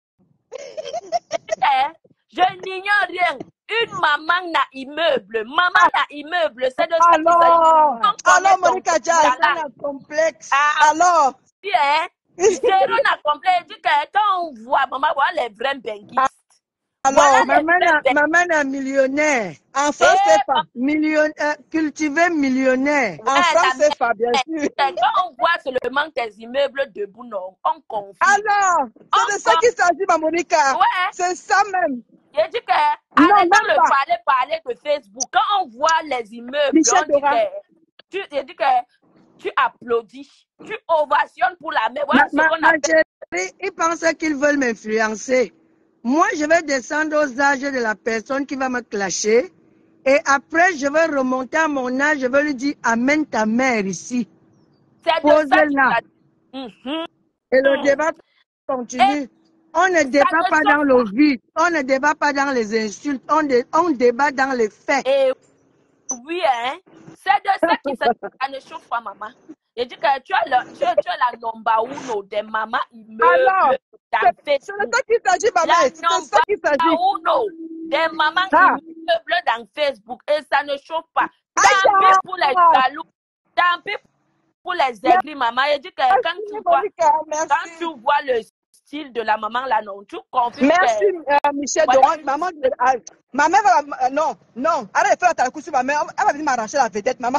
Eh, je n'ignore rien. Une maman n'a immeuble. Maman n'a immeuble. C'est de ça qu'il s'agit. Alors, On connaît Alors, ton Monica Jazz. talent. un complexe. Ah, Alors. tu hein? Zéro n'a compris. Il dit que quand on voit, maman, voilà les vrais benguistes. Alors, Voilà les Maman, vrais a- benguistes. maman est millionnaire. en France, Eh, c'est pas. Million, euh, cultivé millionnaire. En Ouais, France, la c'est pas, bien sûr. mère. Quand on voit seulement tes immeubles debout, non, on confie. Alors, c'est de ça qu'il s'agit, ma Monica. Ouais. C'est ça même. Il dit que Non, arrêtons même de pas. parler, parler de Facebook. Quand on voit les immeubles, Michel on dit Dora. que tu, il dit que tu applaudis, tu ovationnes pour la mère. Ma, Voilà ce ma, qu'on ma appelle. chérie, ils pensent qu'ils veulent m'influencer. Moi, je vais descendre aux âges de la personne qui va me clasher. Et après, je vais remonter à mon âge. Je vais lui dire, amène ta mère ici. C'est de ça qu'il Pose-la. s'agit. Mhm. Et le débat continue. On ne débat ne pas choque dans le vide. On ne débat pas dans les insultes. On, dé- on débat dans les faits. Et oui, hein, c'est de ça qu'il s'agit. Ça ne chauffe pas, maman. Il dit que tu as, le, tu as, tu as la number uno des mamans Alors, immeubles dans c'est c'est de Facebook. ça qu'il s'agit, maman. La C'est de ça qu'il s'agit. number uno des mamans Ah. immeubles dans Facebook. Et ça ne chauffe pas. Aïe, Tant pis pour les ah. jaloux. Tant pis pour les aigris, maman. Il dit que quand Merci, tu vois, Monica. quand Merci. tu vois le style de la maman là, non, tu confirmes Merci, que euh, Michel voilà. Doran. Maman, ah, ma mère va. euh, non, non. Arrête de faire la talcou sur ma mère. Elle va venir m'arracher la vedette, maman.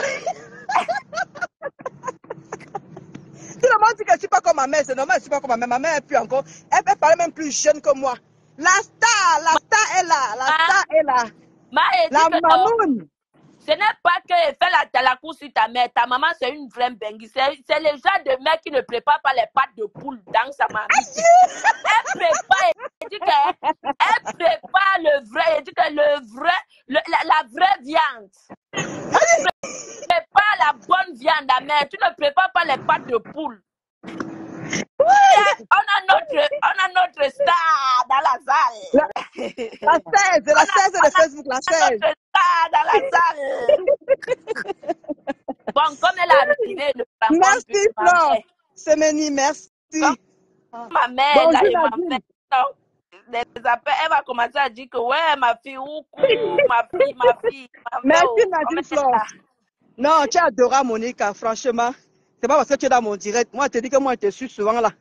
Tout le monde dit que je ne suis pas comme ma mère. C'est normal, je ne suis pas comme ma mère. Ma mère est plus encore. Elle peut parler même plus jeune que moi. La star, la star est là. La Ma, star est là. ma elle dit La que non. mamoune. Ce n'est pas qu'elle fait la, ta- la course sur ta mère. Ta maman, c'est une vraie bengue. C'est c'est le genre de mec qui ne prépare pas les pâtes de poule dans sa marmite. Elle prépare, elle dit que elle prépare le vrai, elle dit que le vrai, le- la, la vraie viande. Tu prépares la bonne viande, la mère. Tu ne prépares pas les pâtes de poule. Et on a notre, on a notre star dans la salle. La, la seize, la seize de Facebook, la On a seize. notre star dans la salle. Bon, comme elle a arrivé, ne prend pas Merci, plus ma Flore. mère. Semeni, merci. Comme ma mère, Bonjour, là, elle m'a Nadine. fait non, des appels. Elle va commencer à dire que, ouais, ma fille, oukou, ma fille, ma fille, ma mère, Merci, oh, Nadine comme elle est Flore. là. Non, tu es adorable, Monica, franchement. C'est pas parce que tu es dans mon direct. Moi, je te dis que moi, je te suis souvent là.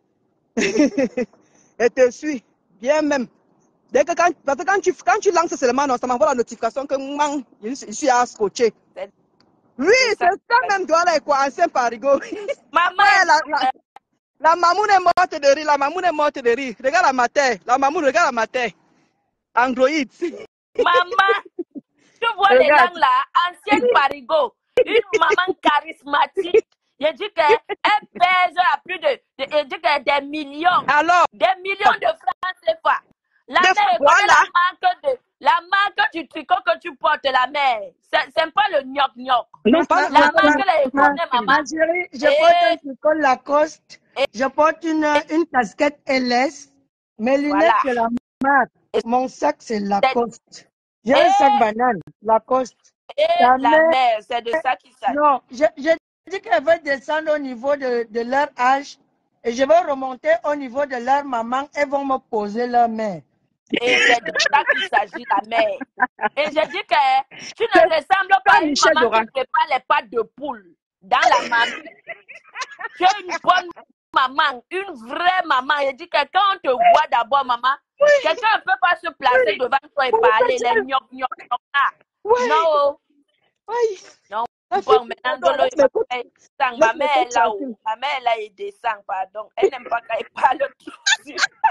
Je te suis, bien même. Dès que quand, parce que quand tu, quand tu lances seulement, non, ça m'envoie la notification que man, je, suis- je suis à scotcher. C'est Oui, c'est c'est ça. ça même, toi là, quoi, ancien parigo. Maman, Ouais, la, la, euh, la mamoune est morte de rire, la mamoune est morte de rire. Regarde la mater, la mamoune, regarde la mater. Android. maman, tu vois les Regarde. langues là, ancienne parigo, une maman charismatique. Je dis qu'elle pèse à plus de, de, je dis que des millions, Alors, des millions de francs C F A. La de- mère elle connaît voilà. la marque de, la marque du tricot que tu portes, la mère. C'est c'est pas le gnoc gnoc. non, pas, Ma, La ma, ma, marque là, elle ma, connaît, maman. ma chérie, je porte un Et, tricot Lacoste. et, Je porte une, une casquette L S. Mes lunettes, voilà. c'est la marque. Et, Mon sac, c'est c'est- Lacoste. J'ai un sac et, banane, Lacoste. et Ta la mère, mère, c'est de ça qu'il s'agit. non, je, je dis qu'elle veut descendre au niveau de, de leur âge. et je vais remonter au niveau de leur maman. Elles vont me poser leur main. Et c'est de ça qu'il s'agit, la mère. Et je dis que tu ne ressembles pas à une Michel maman Dora. qui prépare les pâtes de poule dans la mamie. Tu es une bonne maman, une vraie maman. Je dis que quand on te voit d'abord, maman, quelqu'un ne peut pas se placer devant toi et parler, les gnoc, gnoc, gnoc, là. Non, Oui. non, La bon, fille- maintenant, Attends, Dolo, laisse il va mes côtes. pas descendre. Laisse Ma mes mère côtes est là tranquilles. où? Ma mère est là, il descend, pardon. Elle n'aime pas quand il parle trop.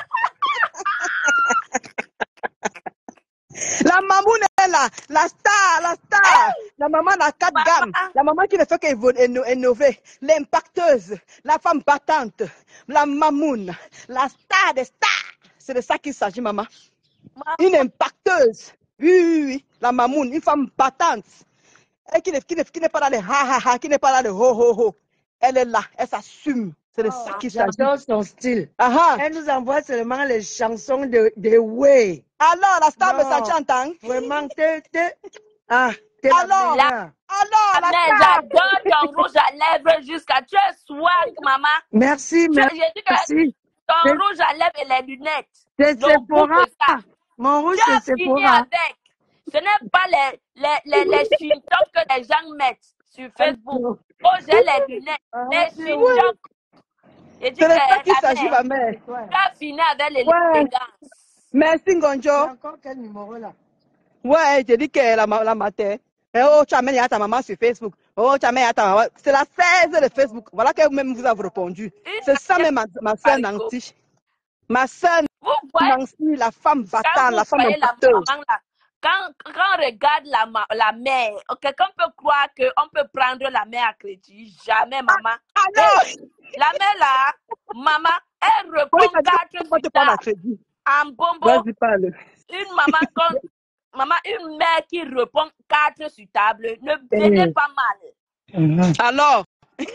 La mamoune est là, la star, la star, la maman à quatre gammes, Maman, la maman qui ne fait qu'innover, l'impacteuse, la femme battante, la mamoune, la star des stars. C'est de ça qu'il s'agit, maman. maman, Une impacteuse. Oui, oui, oui, la mamoune, une femme battante. Et qui n'est qui n'est- qui n'est pas là de ha ha ha, qui n'est pas là de ho ho ho. Elle est là, elle s'assume. C'est de ça qu'il s'agit. J'adore son style. Ah ah. Elle nous envoie seulement les chansons de, de Way. Alors, la star me Non. s'agit en temps. Vraiment, t'es... t'es- Ah, t'es la Alors, meilleure. alors, la mais star. j'adore ton rouge à lèvres jusqu'à tu es swank, maman. Merci, Tu- merci. J'ai dit que ton C'est- rouge à lèvres et les lunettes. C'est Le goût Sephora. de ça. Mon rouge, Tu as c'est fini Sephora. avec. Ce n'est pas les, les, les, les chintop que les gens mettent sur Facebook. Oh, j'ai les lunettes. Ah, Les c'est chintop. J'ai dit C'est que de ça qu'il la s'agit, mère, ma mère. tu as fini avec les Ouais. l'élégance. Merci, Il y Ngonjo. a encore quel numéro là? Ouais, j'ai dit que la, ma- la matin. Et oh, tu amènes à ta maman sur Facebook. Oh, tu amènes à ta maman. C'est la seize de Facebook. Voilà que même vous avez répondu. C'est ça même ma, ma soeur Nancy. Ma soeur Vous voyez, Nancy, la femme quand battante, vous la femme voyez la impacteuse. maman là, quand, quand on regarde la, ma- la mère, quelqu'un peut croire qu'on peut prendre la mère à crédit. Jamais, maman. Ah non! Hey, la mère là, maman, elle Oui, répond ça dit quatre que tu sur peux te prendre à table. crédit. En bombo, Vas-y, parle. une maman, quand, maman, une mère qui répond quatre sur table, ne venez pas mal. Alors,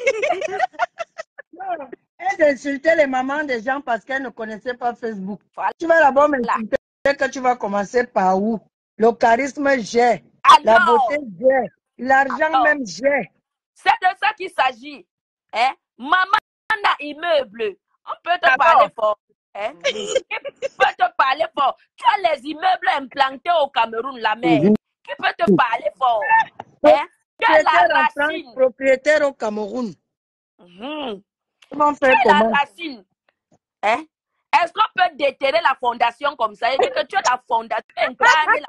Elle insultait les mamans des gens parce qu'elles ne connaissaient pas Facebook. Voilà. Tu vas d'abord m'insulter que tu vas commencer par où? Le charisme, j'ai. La Alors, beauté, j'ai. L'argent Alors. même, j'ai. c'est de ça qu'il s'agit. Hein? Maman a immeuble. On peut te Alors. parler fort. Hein? Qui peut te parler fort? Tu as les immeubles implantés au Cameroun, la mère. Mhm. Qui peut te parler fort? Hein? Tu as Propriétaire la en France, racine. propriétaire au Cameroun. Mhm. Comment Tu faire as la comment? racine. Hein? Est-ce qu'on peut déterrer la fondation comme ça? Il dit que tu as la fondation, tu incarnes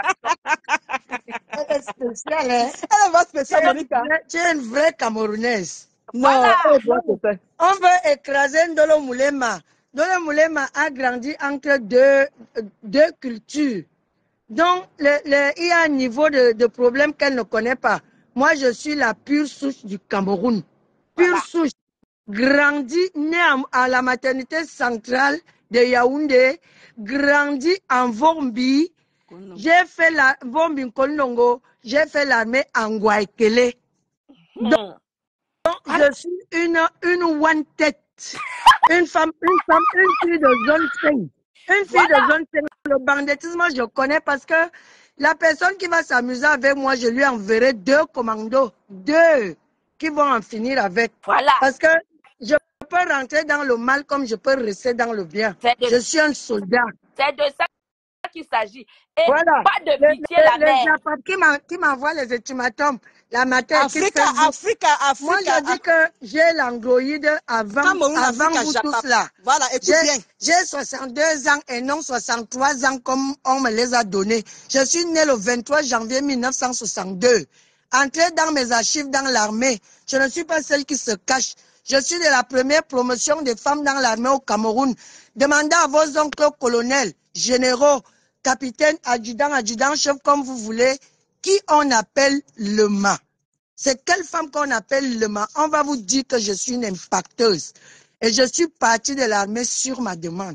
la fondation. Elle est spéciale, hein? elle va Tu es spécial, une Monica. vraie- tu es une vraie Camerounaise. Non, Voilà. elle doit se faire. On veut écraser Ndolo Moulema. Ndolo Moulema a grandi entre deux, deux cultures. Donc, le, le, il y a un niveau de, de problème qu'elle ne connaît pas. Moi, je suis la pure souche du Cameroun. Pure Voilà. souche. Grandi, né à, à la maternité centrale de Yaoundé. Grandi en Vormbi. J'ai fait la Vormbi Kondongo. J'ai fait l'armée en Guaykele. Hmm. Je suis une, une one tête. Une femme, une femme, une fille de zone cinq. Une fille Voilà. de zone cinq. Le banditisme, je connais parce que la personne qui va s'amuser avec moi, je lui enverrai deux commandos. Deux qui vont en finir avec. Voilà. Parce que je peux rentrer dans le mal comme je peux rester dans le bien. C'est de- Je suis un soldat. C'est de ça qu'il s'agit. Et Voilà. pas de Les, pitié, les, la les mère. Japonais qui m'en- qui m'envoient les ultimatums, la matin, qui Africa, Facebook. Africa, Moi, Africa. je dis que j'ai l'androïde avant, Cameroun, avant Africa, vous Japon. tous là. Voilà, écoute J'ai bien. j'ai soixante-deux ans et non soixante-trois ans comme on me les a donnés. Je suis né le vingt-trois janvier mille neuf cent soixante-deux. Entré dans mes archives dans l'armée, je ne suis pas celle qui se cache. Je suis de la première promotion des femmes dans l'armée au Cameroun. Demandez à vos oncles colonels, généraux, capitaines, adjudants, adjudants-chefs, comme vous voulez, qui on appelle le mât. C'est quelle femme qu'on appelle le mât? On va vous dire que je suis une impacteuse. Et je suis partie de l'armée sur ma demande.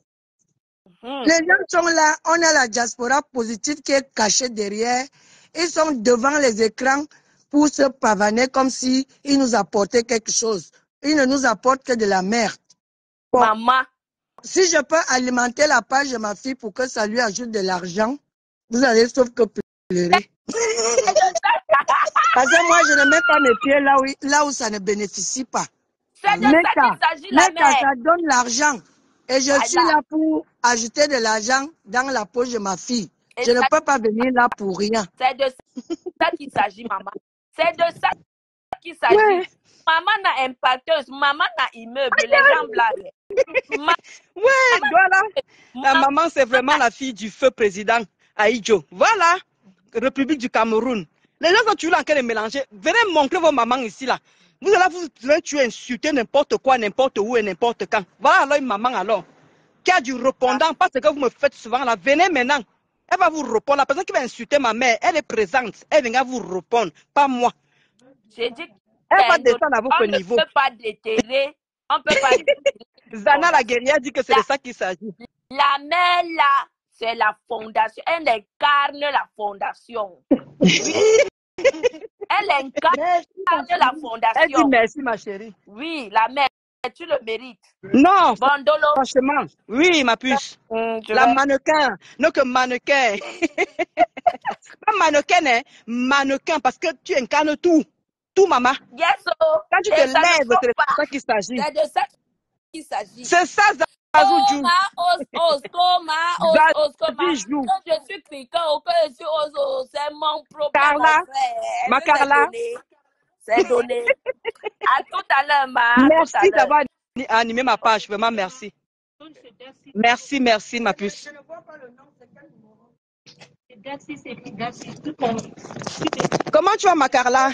Hmm. Les gens sont là, on a la diaspora positive qui est cachée derrière. Ils sont devant les écrans pour se pavaner comme si ils nous apportaient quelque chose. Ils ne nous apportent que de la merde. Bon, Maman. si je peux alimenter la page de ma fille pour que ça lui ajoute de l'argent, vous allez sauf que pleurer. Parce que moi, je ne mets pas mes pieds là où, là où ça ne bénéficie pas. C'est de ça Neka, qu'il s'agit, la Neka, mère. ça donne l'argent. Et je Voilà. suis là pour ajouter de l'argent dans la poche de ma fille. Et Je ne ça- peux pas venir là pour rien. C'est de ça qu'il s'agit, maman. C'est de ça qu'il s'agit. Ouais. Maman n'a impacteuse, maman n'a immeuble, les gens blaguent. Ma- Ouais, voilà. La ma- maman, c'est vraiment la fille du feu président Aïdjo. Voilà. République du Cameroun. Les gens sont toujours en train de mélanger. Venez montrer vos mamans ici, là. Vous allez vous allez tuer, insulter n'importe quoi, n'importe où et n'importe quand. Voilà alors une maman alors. Qui a du répondant, parce que vous me faites souvent là. Venez maintenant. Elle va vous répondre. La personne qui va insulter ma mère, elle est présente. Elle viendra vous répondre, pas moi. J'ai dit Elle va qu'elle- descendre à votre on ne niveau. peut pas déterrer. On ne peut pas déterrer. Zana la guerrière dit que c'est de La- ça qu'il s'agit. La mère là, c'est la fondation. Elle incarne la fondation. Elle incarne la Elle dit fondation. merci, ma chérie. Oui, la mère, tu le mérites. Non, Bondolo. franchement. Oui, ma puce. Hum, je La vais- mannequin. Non que mannequin. Pas mannequin, hein. Mannequin, parce que tu incarnes tout. Tout, maman. Yes, oh. Quand tu Et te ça ne lèves, faut c'est de pas. ça qu'il s'agit. C'est de ça qu'il s'agit. C'est ça, Zazou. Koma, os, os, koma, os, os, koma. Zazie joue. Que je suis criquant ou que je suis os, os, c'est mon problème, Carla, mon frère. ma Est-ce que c'est Carla. donné? C'est donné. À tout à l'heure, ma. À tout à Merci l'heure. d'avoir animé ma page. Vraiment, merci. Merci, merci, ma puce. Comment tu vas, ma Carla?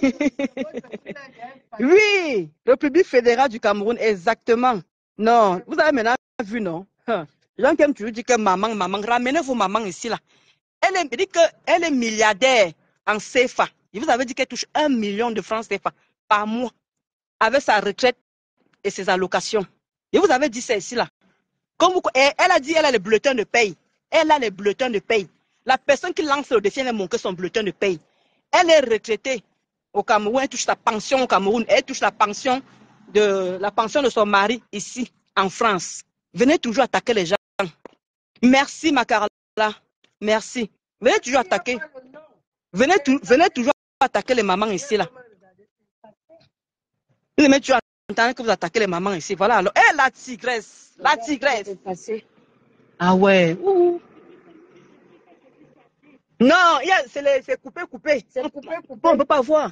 Oui, République fédérale du Cameroun, exactement. Non, vous avez maintenant vu, non? Hein. Les gens qui aiment toujours dire que maman, maman, ramenez vos mamans ici, là. Elle est, dit qu'elle est milliardaire en C F A. Et vous avez dit qu'elle touche un million de francs C F A par mois avec sa retraite et ses allocations. Et vous avez dit ça ici, là. Comme vous, elle, elle a dit qu'elle a les bulletins de paye. Elle a les bulletins de paye. La personne qui lance le défi, elle a montré son bulletin de paye. Elle est retraitée au Cameroun, elle touche sa pension au Cameroun, elle touche la pension de, la pension de son mari ici, en France. Venez toujours attaquer les gens. Merci, ma Carla. Merci. Venez toujours attaquer. Venez, tu, venez toujours attaquer les mamans ici, là. Vous aimez toujours entendre que vous attaquez les mamans ici. Voilà alors. Eh, la tigresse. La tigresse. Ah ouais. Ouh. Non, c'est coupé, coupé. C'est coupé, coupé. On ne peut pas voir.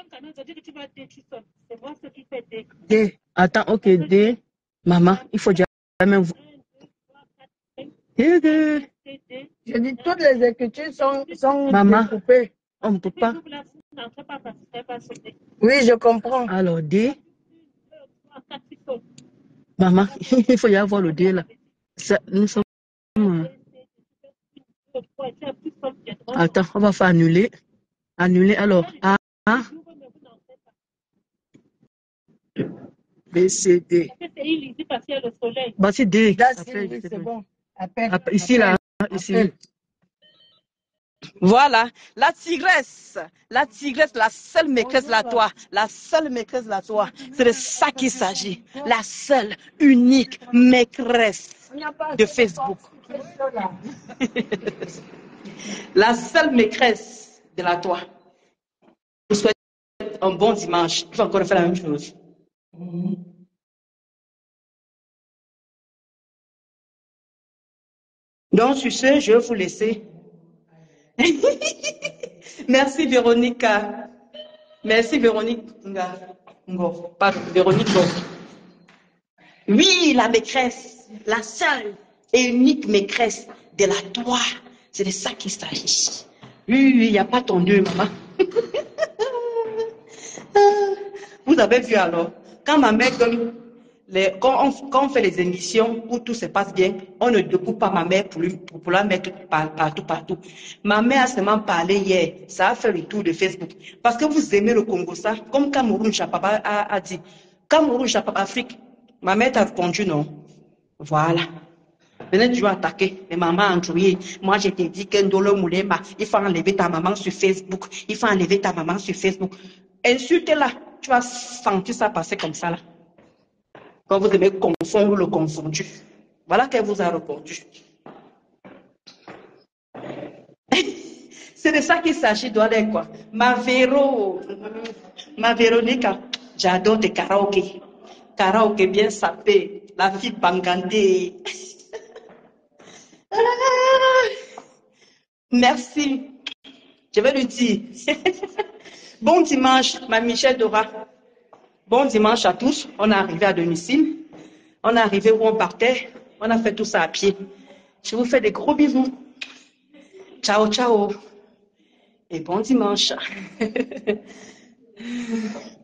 D. Attends, ok, D. Maman, il faut dire même vous. Je dis, toutes les écritures sont, sont Maman. découpées. On ne peut pas. Oui, je comprends. Alors, D. Maman, il faut y avoir le D là. Ça, nous sommes. Attends, on va faire annuler. Annuler, alors. A. B, C, D. Bah, c'est D. Là, Après, c'est c'est bon. Appelle. Après, ici, là. Ici. Appelle. Voilà, la tigresse, la tigresse, la seule maîtresse de la toi, la seule maîtresse de la toi, c'est de ça qu'il s'agit, la seule, unique maîtresse de Facebook. La seule maîtresse de la toi. Je vous souhaite un bon dimanche. Je vais encore faire la même chose. Donc, sur ce, je vais vous laisser. Merci Véronique. Merci Véronique. Ngo. Pardon, Véronique. Ngo. Oui, la maîtresse, la seule et unique maîtresse de la toi. C'est de ça qu'il s'agit. Oui, oui, il n'y a pas ton Dieu, maman. Vous avez vu alors, quand ma mère donne, les, quand, on, quand on fait les émissions où tout se passe bien, on ne découpe pas ma mère pour, lui, pour, pour la mettre par, partout, partout. Ma mère a seulement parlé hier, ça a fait le tour de Facebook. Parce que vous aimez le Congo, ça, comme Cameroun Chapapa a, a dit. Cameroun Chapapa Afrique, ma mère t'a répondu non. Voilà. Venez toujours attaquer les mamans Android. Moi, je t'ai dit qu'Ndolo Moulema, il faut enlever ta maman sur Facebook. Il faut enlever ta maman sur Facebook. Insulte-la. Tu vas sentir ça passer comme ça, là. Quand vous aimez confondre le confondu. Voilà qu'elle vous a répondu. C'est de ça qu'il s'agit, doit quoi. Ma Véro, ma Véronica, j'adore tes karaokés. Karaoké bien sapé. La fille bangandée. Merci. Je vais lui dire. Bon dimanche, ma Michelle Dora. Bon dimanche à tous. On est arrivé à domicile. On est arrivé où on partait. On a fait tout ça à pied. Je vous fais des gros bisous. Ciao, ciao. Et bon dimanche.